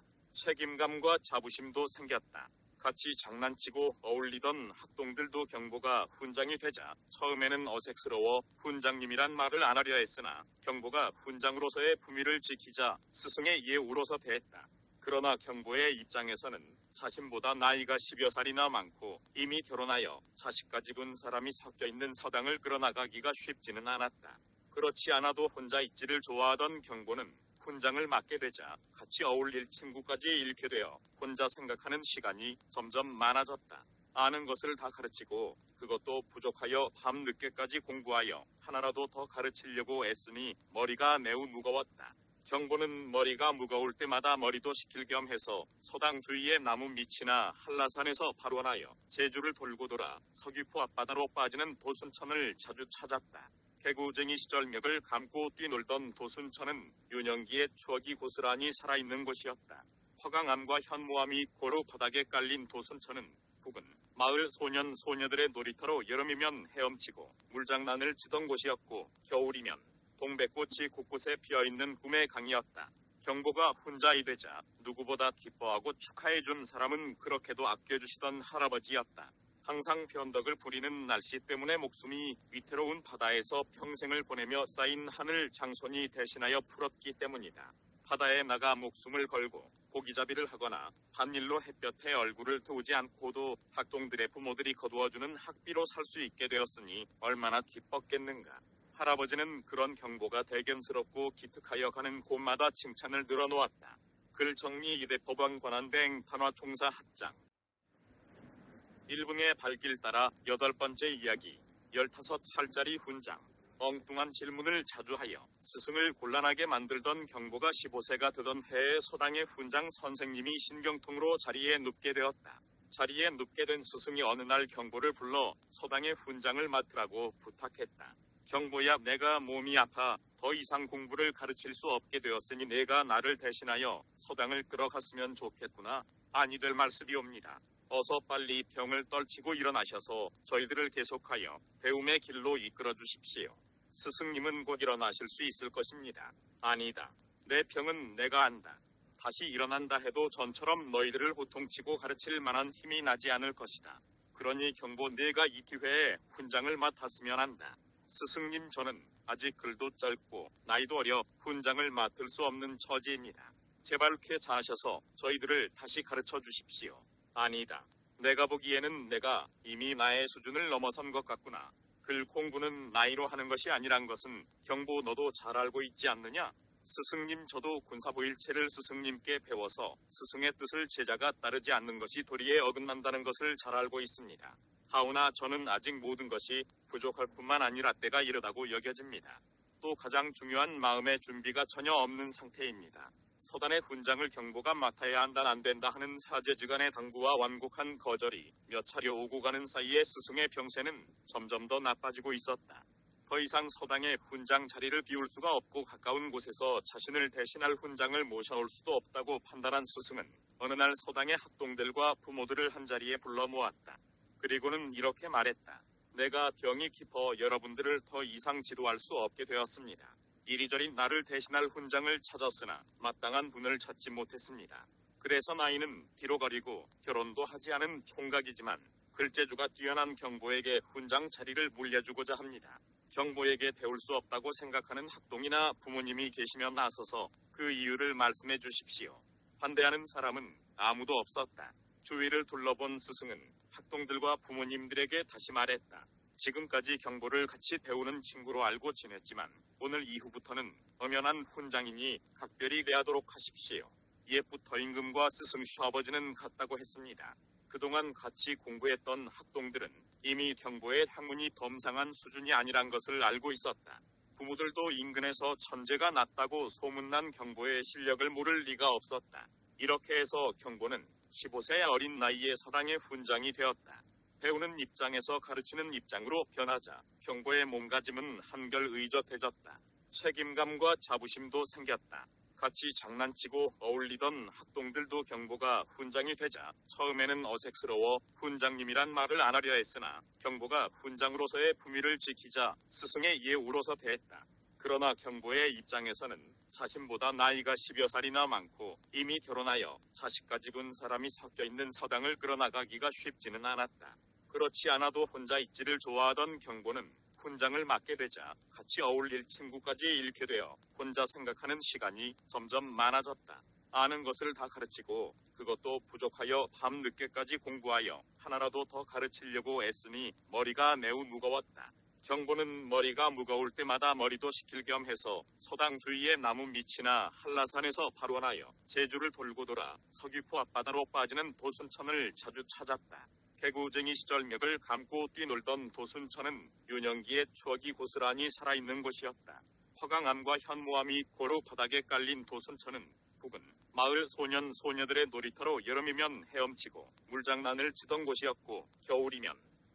책임감과 자부심도 생겼다. 같이 장난치고 어울리던 학동들도 경보가 훈장이 되자 처음에는 어색스러워 훈장님이란 말을 안 하려 했으나 경보가 훈장으로서의 품위를 지키자 스승의 예우로서 대했다. 그러나 경보의 입장에서는 자신보다 나이가 십여 살이나 많고 이미 결혼하여 자식까지 둔 사람이 섞여있는 서당을 끌어나가기가 쉽지는 않았다. 그렇지 않아도 혼자 있지를 좋아하던 경보는 훈장을 맡게 되자 같이 어울릴 친구까지 잃게 되어 혼자 생각하는 시간이 점점 많아졌다. 아는 것을 다 가르치고 그것도 부족하여 밤늦게까지 공부하여 하나라도 더 가르치려고 애쓰니 머리가 매우 무거웠다. 경보는 머리가 무거울 때마다 머리도 식힐 겸 해서 서당 주위의 나무 밑이나 한라산에서 발원하여 제주를 돌고 돌아 서귀포 앞바다로 빠지는 도순천을 자주 찾았다. 개구쟁이 시절 멱을 감고 뛰놀던 도순천은 유년기의 추억이 고스란히 살아있는 곳이었다. 화강암과 현무암이 고루 바닥에 깔린 도순천은 북은 마을 소년 소녀들의 놀이터로 여름이면 헤엄치고 물장난을 치던 곳이었고 겨울이면 동백꽃이 곳곳에 피어있는 꿈의 강이었다. 경보가 훈장이 되자 누구보다 기뻐하고 축하해준 사람은 그렇게도 아껴주시던 할아버지였다. 항상 변덕을 부리는 날씨 때문에 목숨이 위태로운 바다에서 평생을 보내며 쌓인 하늘 장손이 대신하여 풀었기 때문이다. 바다에 나가 목숨을 걸고 고기잡이를 하거나 반일로 햇볕에 얼굴을 태우지 않고도 학동들의 부모들이 거두어주는 학비로 살 수 있게 되었으니 얼마나 기뻤겠는가. 할아버지는 그런 경보가 대견스럽고 기특하여 가는 곳마다 칭찬을 늘어놓았다. 글 정리 이대법원 관한대행 탄화총사 합장. 일붕의 발길 따라 여덟 번째 이야기. 열다섯 살짜리 훈장. 엉뚱한 질문을 자주 하여 스승을 곤란하게 만들던 경보가 십오 세가 되던 해에 서당의 훈장 선생님이 신경통으로 자리에 눕게 되었다. 자리에 눕게 된 스승이 어느 날 경보를 불러 서당의 훈장을 맡으라고 부탁했다. 경보야, 내가 몸이 아파 더 이상 공부를 가르칠 수 없게 되었으니 내가 나를 대신하여 서당을 끌어갔으면 좋겠구나. 아니 될 말씀이옵니다. 어서 빨리 병을 떨치고 일어나셔서 저희들을 계속하여 배움의 길로 이끌어 주십시오. 스승님은 곧 일어나실 수 있을 것입니다. 아니다. 내 병은 내가 안다. 다시 일어난다 해도 전처럼 너희들을 호통치고 가르칠 만한 힘이 나지 않을 것이다. 그러니 경보, 내가 이 기회에 훈장을 맡았으면 한다. 스승님, 저는 아직 글도 짧고 나이도 어려 훈장을 맡을 수 없는 처지입니다. 제발 쾌차하셔서 저희들을 다시 가르쳐 주십시오. 아니다. 내가 보기에는 내가 이미 나의 수준을 넘어선 것 같구나. 글 공부는 나이로 하는 것이 아니란 것은 경보 너도 잘 알고 있지 않느냐? 스승님, 저도 군사보일체를 스승님께 배워서 스승의 뜻을 제자가 따르지 않는 것이 도리에 어긋난다는 것을 잘 알고 있습니다. 하오나 저는 아직 모든 것이 부족할 뿐만 아니라 때가 이르다고 여겨집니다. 또 가장 중요한 마음의 준비가 전혀 없는 상태입니다. 서단의 훈장을 경보가 맡아야 한다 안 된다 하는 사제지간의 당부와 완곡한 거절이 몇 차례 오고 가는 사이에 스승의 병세는 점점 더 나빠지고 있었다. 더 이상 서당의 훈장 자리를 비울 수가 없고 가까운 곳에서 자신을 대신할 훈장을 모셔올 수도 없다고 판단한 스승은 어느 날 서당의 학동들과 부모들을 한자리에 불러 모았다. 그리고는 이렇게 말했다. 내가 병이 깊어 여러분들을 더 이상 지도할 수 없게 되었습니다. 이리저리 나를 대신할 훈장을 찾았으나 마땅한 분을 찾지 못했습니다. 그래서 나이는 비록 어리고 결혼도 하지 않은 총각이지만 글재주가 뛰어난 경보에게 훈장 자리를 물려주고자 합니다. 경보에게 배울 수 없다고 생각하는 학동이나 부모님이 계시면 나서서 그 이유를 말씀해 주십시오. 반대하는 사람은 아무도 없었다. 주위를 둘러본 스승은 학동들과 부모님들에게 다시 말했다. 지금까지 경보를 같이 배우는 친구로 알고 지냈지만 오늘 이후부터는 엄연한 훈장이니 각별히 대하도록 하십시오. 옛부터 임금과 스승 시아버지는 같다고 했습니다. 그동안 같이 공부했던 학동들은 이미 경보의 학문이 범상한 수준이 아니란 것을 알고 있었다. 부모들도 인근에서 천재가 났다고 소문난 경보의 실력을 모를 리가 없었다. 이렇게 해서 경보는 십오 세 어린 나이에 서당의 훈장이 되었다. 배우는 입장에서 가르치는 입장으로 변하자 경보의 몸가짐은 한결 의젓해졌다. 책임감과 자부심도 생겼다. 같이 장난치고 어울리던 학동들도 경보가 훈장이 되자 처음에는 어색스러워 훈장님이란 말을 안 하려 했으나 경보가 훈장으로서의 품위를 지키자 스승의 이에 울어서 대했다. 그러나 경보의 입장에서는 자신보다 나이가 십여 살이나 많고 이미 결혼하여 자식까지 둔 사람이 섞여있는 서당을 끌어나가기가 쉽지는 않았다. 그렇지 않아도 혼자 있지를 좋아하던 경보는 훈장을 맡게 되자 같이 어울릴 친구까지 잃게 되어 혼자 생각하는 시간이 점점 많아졌다. 아는 것을 다 가르치고 그것도 부족하여 밤늦게까지 공부하여 하나라도 더 가르치려고 애쓰니 머리가 매우 무거웠다. 경보는 머리가 무거울 때마다 머리도 식힐 겸 해서 서당 주위의 나무 밑이나 한라산에서 발원하여 제주를 돌고 돌아 서귀포 앞바다로 빠지는 도순천을 자주 찾았다. 개구쟁이 시절 멱을 감고 뛰놀던 도순천은 유년기의 추억이 고스란히 살아있는 곳이었다. 화강암과 현무암이 고루 바닥에 깔린 도순천은 북은 마을 소년 소녀들의 놀이터로 여름이면 헤엄치고 물장난을 치던 곳이었고 겨울이면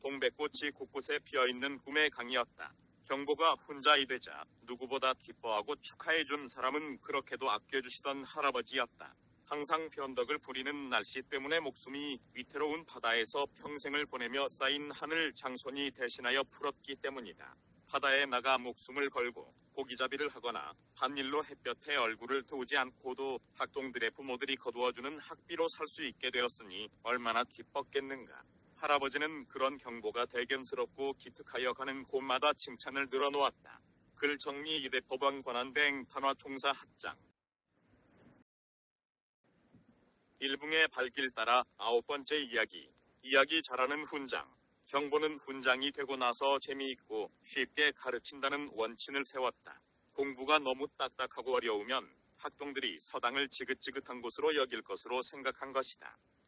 동백꽃이 곳곳에 피어있는 꿈의 강이었다. 경보가 훈자이 되자 누구보다 기뻐하고 축하해준 사람은 그렇게도 아껴주시던 할아버지였다. 항상 변덕을 부리는 날씨 때문에 목숨이 위태로운 바다에서 평생을 보내며 쌓인 하늘 장손이 대신하여 풀었기 때문이다. 바다에 나가 목숨을 걸고 고기잡이를 하거나 반일로 햇볕에 얼굴을 태우지 않고도 학동들의 부모들이 거두어주는 학비로 살 수 있게 되었으니 얼마나 기뻤겠는가. 할아버지는 그런 경보가 대견스럽고 기특하여 가는 곳마다 칭찬을 늘어놓았다. 글 정리 이대 법원 관한대행 단화총사 합장. 일붕의 발길 따라 아홉 번째 이야기. 이야기 잘하는 훈장. 경보는 훈장이 되고 나서 재미있고 쉽게 가르친다는 원칙을 세웠다. 공부가 너무 딱딱하고 어려우면 학동들이 서당을 지긋지긋한 곳으로 여길 것으로 생각한 것이다.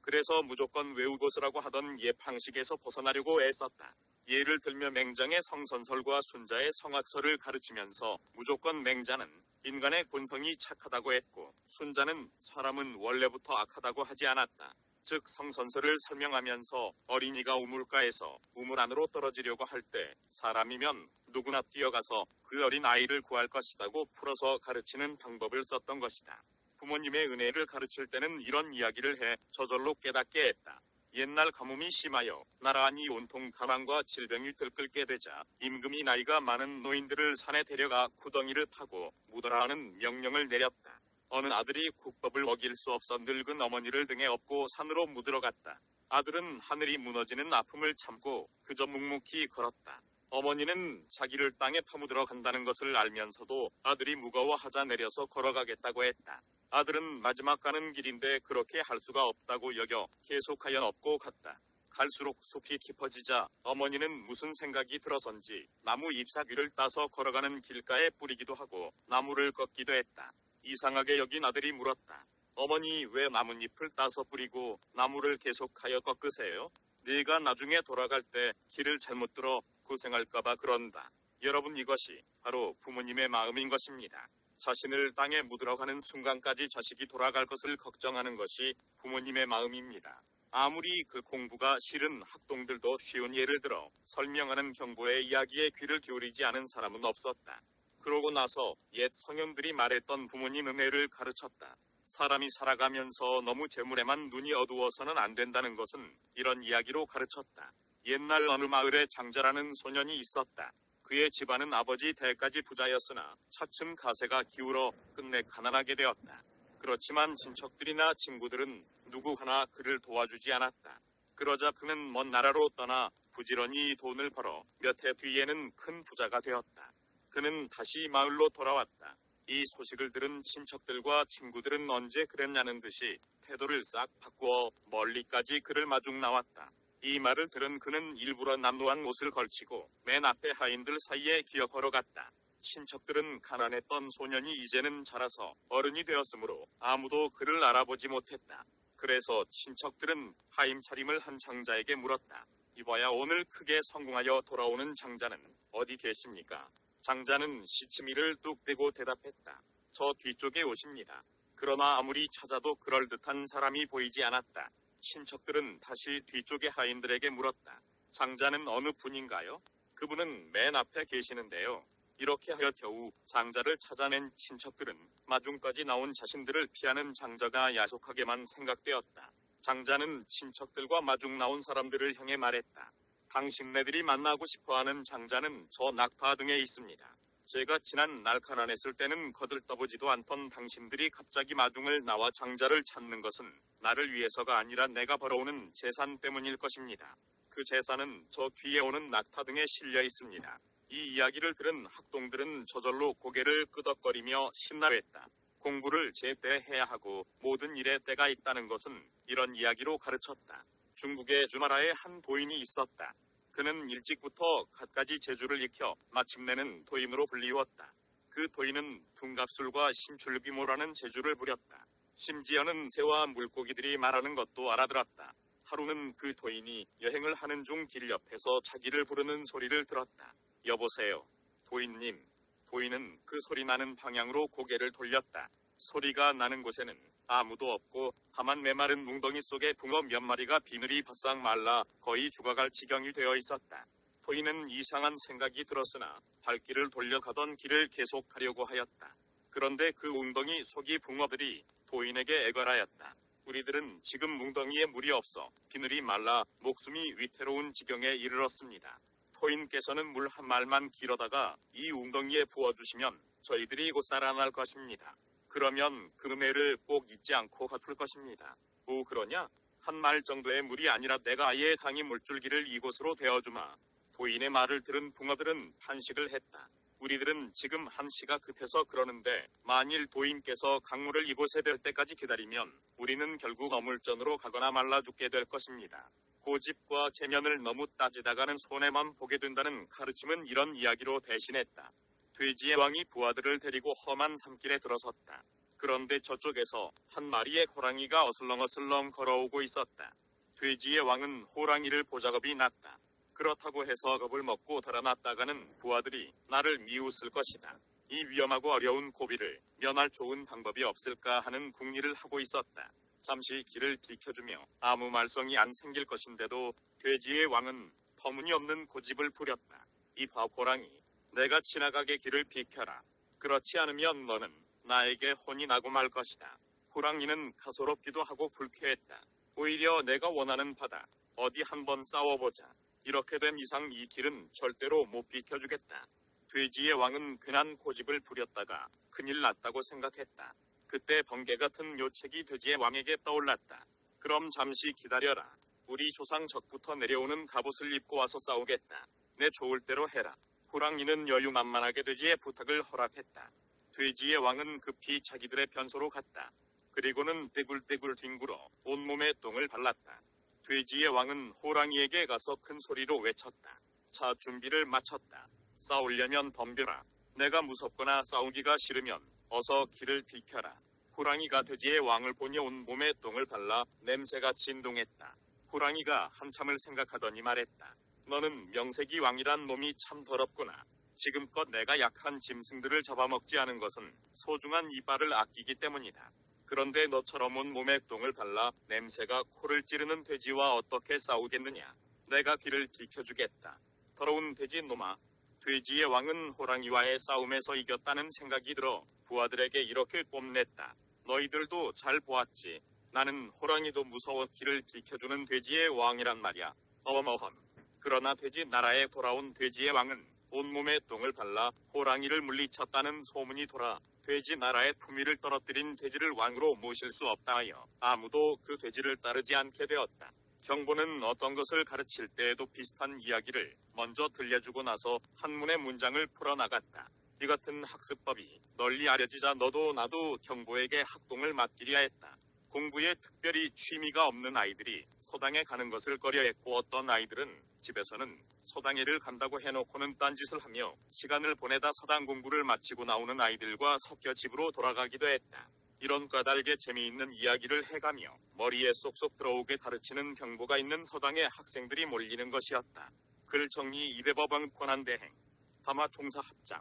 그래서 무조건 외우고서라고 하던 옛 방식에서 벗어나려고 애썼다. 예를 들며 맹장의 성선설과 순자의 성악설을 가르치면서 무조건 맹자는 인간의 본성이 착하다고 했고 순자는 사람은 원래부터 악하다고 하지 않았다. 즉 성선설을 설명하면서 어린이가 우물가에서 우물 안으로 떨어지려고 할 때 사람이면 누구나 뛰어가서 그 어린 아이를 구할 것이라고 풀어서 가르치는 방법을 썼던 것이다. 부모님의 은혜를 가르칠 때는 이런 이야기를 해 저절로 깨닫게 했다. 옛날 가뭄이 심하여 나라하니 온통 가난과 질병이 들끓게 되자 임금이 나이가 많은 노인들을 산에 데려가 구덩이를 파고 묻어라 하는 명령을 내렸다. 어느 아들이 국법을 어길 수 없어 늙은 어머니를 등에 업고 산으로 묻으러 갔다. 아들은 하늘이 무너지는 아픔을 참고 그저 묵묵히 걸었다. 어머니는 자기를 땅에 파묻으러 간다는 것을 알면서도 아들이 무거워하자 내려서 걸어가겠다고 했다. 아들은 마지막 가는 길인데 그렇게 할 수가 없다고 여겨 계속하여 업고 갔다. 갈수록 숲이 깊어지자 어머니는 무슨 생각이 들어선지 나무 잎사귀를 따서 걸어가는 길가에 뿌리기도 하고 나무를 꺾기도 했다. 이상하게 여긴 아들이 물었다. 어머니 왜 나뭇잎을 따서 뿌리고 나무를 계속하여 꺾으세요? 네가 나중에 돌아갈 때 길을 잘못 들어 고생할까봐 그런다. 여러분 이것이 바로 부모님의 마음인 것입니다. 자신을 땅에 묻으러 가는 순간까지 자식이 돌아갈 것을 걱정하는 것이 부모님의 마음입니다. 아무리 그 공부가 싫은 학동들도 쉬운 예를 들어 설명하는 경보의 이야기에 귀를 기울이지 않은 사람은 없었다. 그러고 나서 옛 성현들이 말했던 부모님 은혜를 가르쳤다. 사람이 살아가면서 너무 재물에만 눈이 어두워서는 안 된다는 것은 이런 이야기로 가르쳤다. 옛날 어느 마을에 장자라는 소년이 있었다. 그의 집안은 아버지 대까지 부자였으나 차츰 가세가 기울어 끝내 가난하게 되었다. 그렇지만 친척들이나 친구들은 누구 하나 그를 도와주지 않았다. 그러자 그는 먼 나라로 떠나 부지런히 돈을 벌어 몇 해 뒤에는 큰 부자가 되었다. 그는 다시 마을로 돌아왔다. 이 소식을 들은 친척들과 친구들은 언제 그랬냐는 듯이 태도를 싹 바꾸어 멀리까지 그를 마중 나왔다. 이 말을 들은 그는 일부러 남루한 옷을 걸치고 맨 앞에 하인들 사이에 기어 걸어갔다. 친척들은 가난했던 소년이 이제는 자라서 어른이 되었으므로 아무도 그를 알아보지 못했다. 그래서 친척들은 하임 차림을 한 장자에게 물었다. 이봐야 오늘 크게 성공하여 돌아오는 장자는 어디 계십니까? 장자는 시치미를 뚝 떼고 대답했다. 저 뒤쪽에 오십니다. 그러나 아무리 찾아도 그럴듯한 사람이 보이지 않았다. 친척들은 다시 뒤쪽의 하인들에게 물었다. 장자는 어느 분인가요? 그분은 맨 앞에 계시는데요. 이렇게 하여 겨우 장자를 찾아낸 친척들은 마중까지 나온 자신들을 피하는 장자가 야속하게만 생각되었다. 장자는 친척들과 마중 나온 사람들을 향해 말했다. 당신네들이 만나고 싶어하는 장자는 저 낙타 등에 있습니다. 제가 지난 날 가난했을 때는 거들떠보지도 않던 당신들이 갑자기 마중을 나와 장자를 찾는 것은 나를 위해서가 아니라 내가 벌어오는 재산 때문일 것입니다. 그 재산은 저 뒤에 오는 낙타 등에 실려 있습니다. 이 이야기를 들은 학동들은 저절로 고개를 끄덕거리며 신나했다. 공부를 제때 해야 하고 모든 일에 때가 있다는 것은 이런 이야기로 가르쳤다. 중국의 주나라에 한 도인이 있었다. 그는 일찍부터 갖가지 재주를 익혀 마침내는 도인으로 불리웠다. 그 도인은 둔갑술과 신출귀모라는 재주를 부렸다. 심지어는 새와 물고기들이 말하는 것도 알아들었다. 하루는 그 도인이 여행을 하는 중 길 옆에서 자기를 부르는 소리를 들었다. 여보세요, 도인님. 도인은 그 소리 나는 방향으로 고개를 돌렸다. 소리가 나는 곳에는 아무도 없고 다만 메마른 웅덩이 속에 붕어 몇 마리가 비늘이 바싹 말라 거의 죽어갈 지경이 되어 있었다. 도인은 이상한 생각이 들었으나 발길을 돌려가던 길을 계속 가려고 하였다. 그런데 그 웅덩이 속이 붕어들이 도인에게 애걸하였다. 우리들은 지금 웅덩이에 물이 없어 비늘이 말라 목숨이 위태로운 지경에 이르렀습니다. 도인께서는 물 한 말만 길어다가 이 웅덩이에 부어주시면 저희들이 곧 살아날 것입니다. 그러면 그 은혜를 꼭 잊지 않고 갚을 것입니다. 오 그러냐? 한 말 정도의 물이 아니라 내가 아예 강이 물줄기를 이곳으로 대어주마. 도인의 말을 들은 붕어들은 탄식을 했다. 우리들은 지금 한시가 급해서 그러는데 만일 도인께서 강물을 이곳에 뵐 때까지 기다리면 우리는 결국 어물전으로 가거나 말라 죽게 될 것입니다. 고집과 체면을 너무 따지다가는 손해만 보게 된다는 가르침은 이런 이야기로 대신했다. 돼지의 왕이 부하들을 데리고 험한 산길에 들어섰다. 그런데 저쪽에서 한 마리의 호랑이가 어슬렁어슬렁 걸어오고 있었다. 돼지의 왕은 호랑이를 보자겁이 났다. 그렇다고 해서 겁을 먹고 달아났다가는 부하들이 나를 미웃을 것이다. 이 위험하고 어려운 고비를 면할 좋은 방법이 없을까 하는 궁리를 하고 있었다. 잠시 길을 비켜주며 아무 말썽이 안 생길 것인데도 돼지의 왕은 터무니없는 고집을 부렸다. 이봐 호랑이, 내가 지나가게 길을 비켜라. 그렇지 않으면 너는 나에게 혼이 나고 말 것이다. 호랑이는 가소롭기도 하고 불쾌했다. 오히려 내가 원하는 바다. 어디 한번 싸워보자. 이렇게 된 이상 이 길은 절대로 못 비켜주겠다. 돼지의 왕은 괜한 고집을 부렸다가 큰일 났다고 생각했다. 그때 번개 같은 요책이 돼지의 왕에게 떠올랐다. 그럼 잠시 기다려라. 우리 조상 적부터 내려오는 갑옷을 입고 와서 싸우겠다. 내 좋을 대로 해라. 호랑이는 여유만만하게 돼지의 부탁을 허락했다. 돼지의 왕은 급히 자기들의 변소로 갔다. 그리고는 떼굴떼굴 뒹굴어 온몸에 똥을 발랐다. 돼지의 왕은 호랑이에게 가서 큰 소리로 외쳤다. 자, 준비를 마쳤다. 싸우려면 덤벼라. 내가 무섭거나 싸우기가 싫으면 어서 길을 비켜라. 호랑이가 돼지의 왕을 보니 온몸에 똥을 발라 냄새가 진동했다. 호랑이가 한참을 생각하더니 말했다. 너는 명색이 왕이란 놈이 참 더럽구나. 지금껏 내가 약한 짐승들을 잡아먹지 않은 것은 소중한 이빨을 아끼기 때문이다. 그런데 너처럼 온몸에 똥을 발라 냄새가 코를 찌르는 돼지와 어떻게 싸우겠느냐. 내가 길을 비켜주겠다. 더러운 돼지 놈아. 돼지의 왕은 호랑이와의 싸움에서 이겼다는 생각이 들어 부하들에게 이렇게 뽐냈다. 너희들도 잘 보았지. 나는 호랑이도 무서워 길을 비켜주는 돼지의 왕이란 말이야. 어머험. 그러나 돼지 나라에 돌아온 돼지의 왕은 온몸에 똥을 발라 호랑이를 물리쳤다는 소문이 돌아 돼지 나라의 품위를 떨어뜨린 돼지를 왕으로 모실 수 없다 하여 아무도 그 돼지를 따르지 않게 되었다. 경보는 어떤 것을 가르칠 때에도 비슷한 이야기를 먼저 들려주고 나서 한문의 문장을 풀어나갔다. 이 같은 학습법이 널리 알려지자 너도 나도 경보에게 학동을 맡기려 했다. 공부에 특별히 취미가 없는 아이들이 서당에 가는 것을 꺼려했고 어떤 아이들은 집에서는 서당에를 간다고 해놓고는 딴짓을 하며 시간을 보내다 서당 공부를 마치고 나오는 아이들과 섞여 집으로 돌아가기도 했다. 이런 까닭에 재미있는 이야기를 해가며 머리에 쏙쏙 들어오게 가르치는 경보가 있는 서당에 학생들이 몰리는 것이었다. 글 정리 이대법원 권한대행 다마 총사합장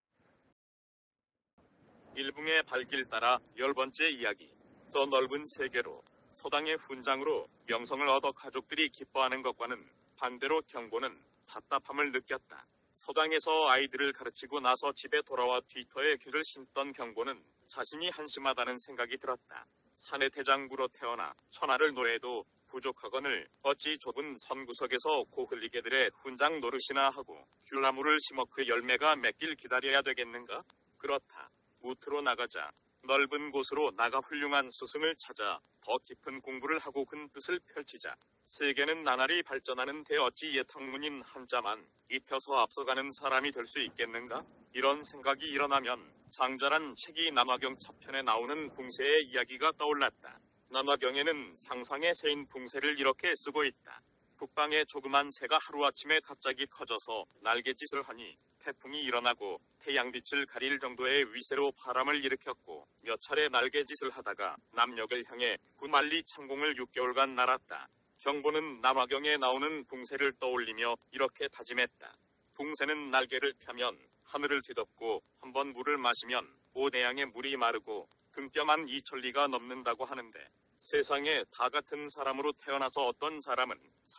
일붕의 발길 따라 열 번째 이야기. 더 넓은 세계로 서당의 훈장으로 명성을 얻어 가족들이 기뻐하는 것과는 반대로 경보는 답답함을 느꼈다. 서당에서 아이들을 가르치고 나서 집에 돌아와 뒤터에 귀를 심던 경보는 자신이 한심하다는 생각이 들었다. 사내 대장부로 태어나 천하를 노래해도 부족하거늘 어찌 좁은 선구석에서 코 흘리게들의 훈장 노릇이나 하고 귤나무를 심어 그 열매가 맺길 기다려야 되겠는가? 그렇다. 무트로 나가자. 넓은 곳으로 나가 훌륭한 스승을 찾아 더 깊은 공부를 하고 큰 뜻을 펼치자. 세계는 나날이 발전하는데 어찌 예탕문인 한자만 입혀서 앞서가는 사람이 될 수 있겠는가? 이런 생각이 일어나면 장자란 책이 남화경 차편에 나오는 붕새의 이야기가 떠올랐다. 남화경에는 상상의 새인 붕새를 이렇게 쓰고 있다. 북방의 조그만 새가 하루아침에 갑자기 커져서 날갯짓을 하니 태풍이 일어나고 태양빛을 가릴 정도의 위세로 바람을 일으켰고 몇 차례 날갯짓을 하다가 남녘을 향해 구만리 창공을 육 개월간 날았다. 경보는 남화경에 나오는 붕새를 떠올리며 이렇게 다짐했다. 붕새는 날개를 펴면 하늘을 뒤덮고 한번 물을 마시면 오대양의 물이 마르고 등뼈만 이천리가 넘는다고 하는데 세상에 다 같은 사람으로 태어나서 어떤 사람은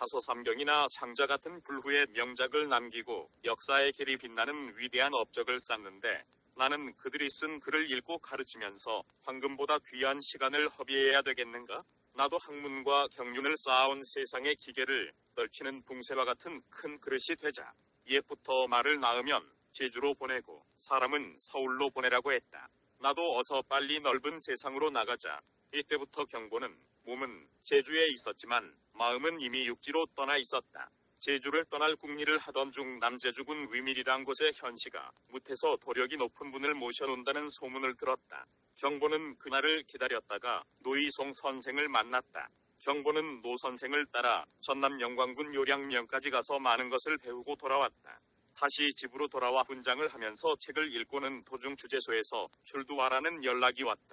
사소삼경이나 창자 같은 불후의 명작을 남기고 역사의 길이 빛나는 위대한 업적을 쌓는데 나는 그들이 쓴 글을 읽고 가르치면서 황금보다 귀한 시간을 허비해야 되겠는가? 나도 학문과 경륜을 쌓아온 세상의 기계를 떨치는 붕새와 같은 큰 그릇이 되자. 옛부터 말을 낳으면 제주로 보내고 사람은 서울로 보내라고 했다. 나도 어서 빨리 넓은 세상으로 나가자. 이때부터 경보는 몸은 제주에 있었지만 마음은 이미 육지로 떠나 있었다. 제주를 떠날 궁리를 하던 중 남제주군 위밀이란 곳에 현씨가 무태서 도력이 높은 분을 모셔놓는다는 소문을 들었다. 경보는 그날을 기다렸다가 노이송 선생을 만났다. 경보는 노 선생을 따라 전남 영광군 요량면까지 가서 많은 것을 배우고 돌아왔다. 다시 집으로 돌아와 훈장을 하면서 책을 읽고는 도중 주재소에서 출두하라는 연락이 왔다.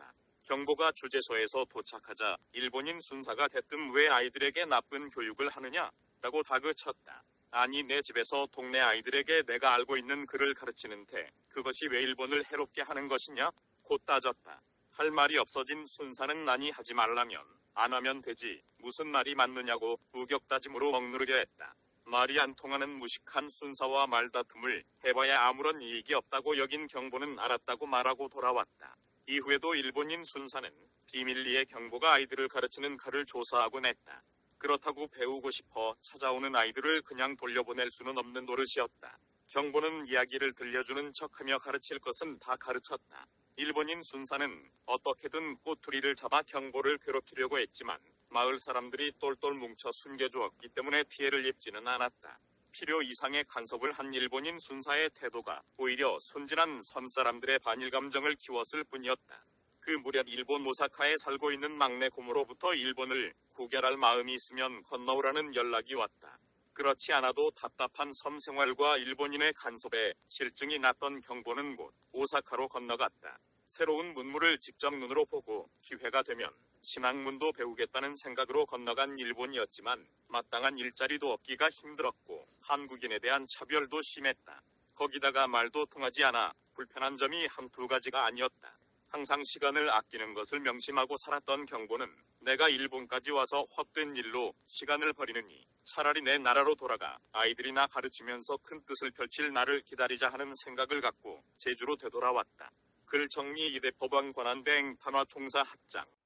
경보가 주재소에서 도착하자 일본인 순사가 대뜸 왜 아이들에게 나쁜 교육을 하느냐? 라고 다그쳤다. 아니 내 집에서 동네 아이들에게 내가 알고 있는 글을 가르치는데 그것이 왜 일본을 해롭게 하는 것이냐? 곧 따졌다. 할 말이 없어진 순사는 아니 하지 말라면 안 하면 되지 무슨 말이 맞느냐고 우격다짐으로 억누르려 했다. 말이 안 통하는 무식한 순사와 말다툼을 해봐야 아무런 이익이 없다고 여긴 경보는 알았다고 말하고 돌아왔다. 이후에도 일본인 순사는 비밀리에 경보가 아이들을 가르치는 칼을 조사하곤 했다. 그렇다고 배우고 싶어 찾아오는 아이들을 그냥 돌려보낼 수는 없는 노릇이었다. 경보는 이야기를 들려주는 척하며 가르칠 것은 다 가르쳤다. 일본인 순사는 어떻게든 꼬투리를 잡아 경보를 괴롭히려고 했지만 마을 사람들이 똘똘 뭉쳐 숨겨주었기 때문에 피해를 입지는 않았다. 필요 이상의 간섭을 한 일본인 순사의 태도가 오히려 순진한 섬사람들의 반일 감정을 키웠을 뿐이었다. 그 무렵 일본 오사카에 살고 있는 막내 고모로부터 일본을 구결할 마음이 있으면 건너오라는 연락이 왔다. 그렇지 않아도 답답한 섬 생활과 일본인의 간섭에 실증이 났던 경보는 곧 오사카로 건너갔다. 새로운 문물을 직접 눈으로 보고 기회가 되면 신학문도 배우겠다는 생각으로 건너간 일본이었지만 마땅한 일자리도 얻기가 힘들었고 한국인에 대한 차별도 심했다. 거기다가 말도 통하지 않아 불편한 점이 한두 가지가 아니었다. 항상 시간을 아끼는 것을 명심하고 살았던 경보는 내가 일본까지 와서 헛된 일로 시간을 버리느니 차라리 내 나라로 돌아가 아이들이나 가르치면서 큰 뜻을 펼칠 나를 기다리자 하는 생각을 갖고 제주로 되돌아왔다. 글 정리 이대 법원 권한대행 탄화 총사 합장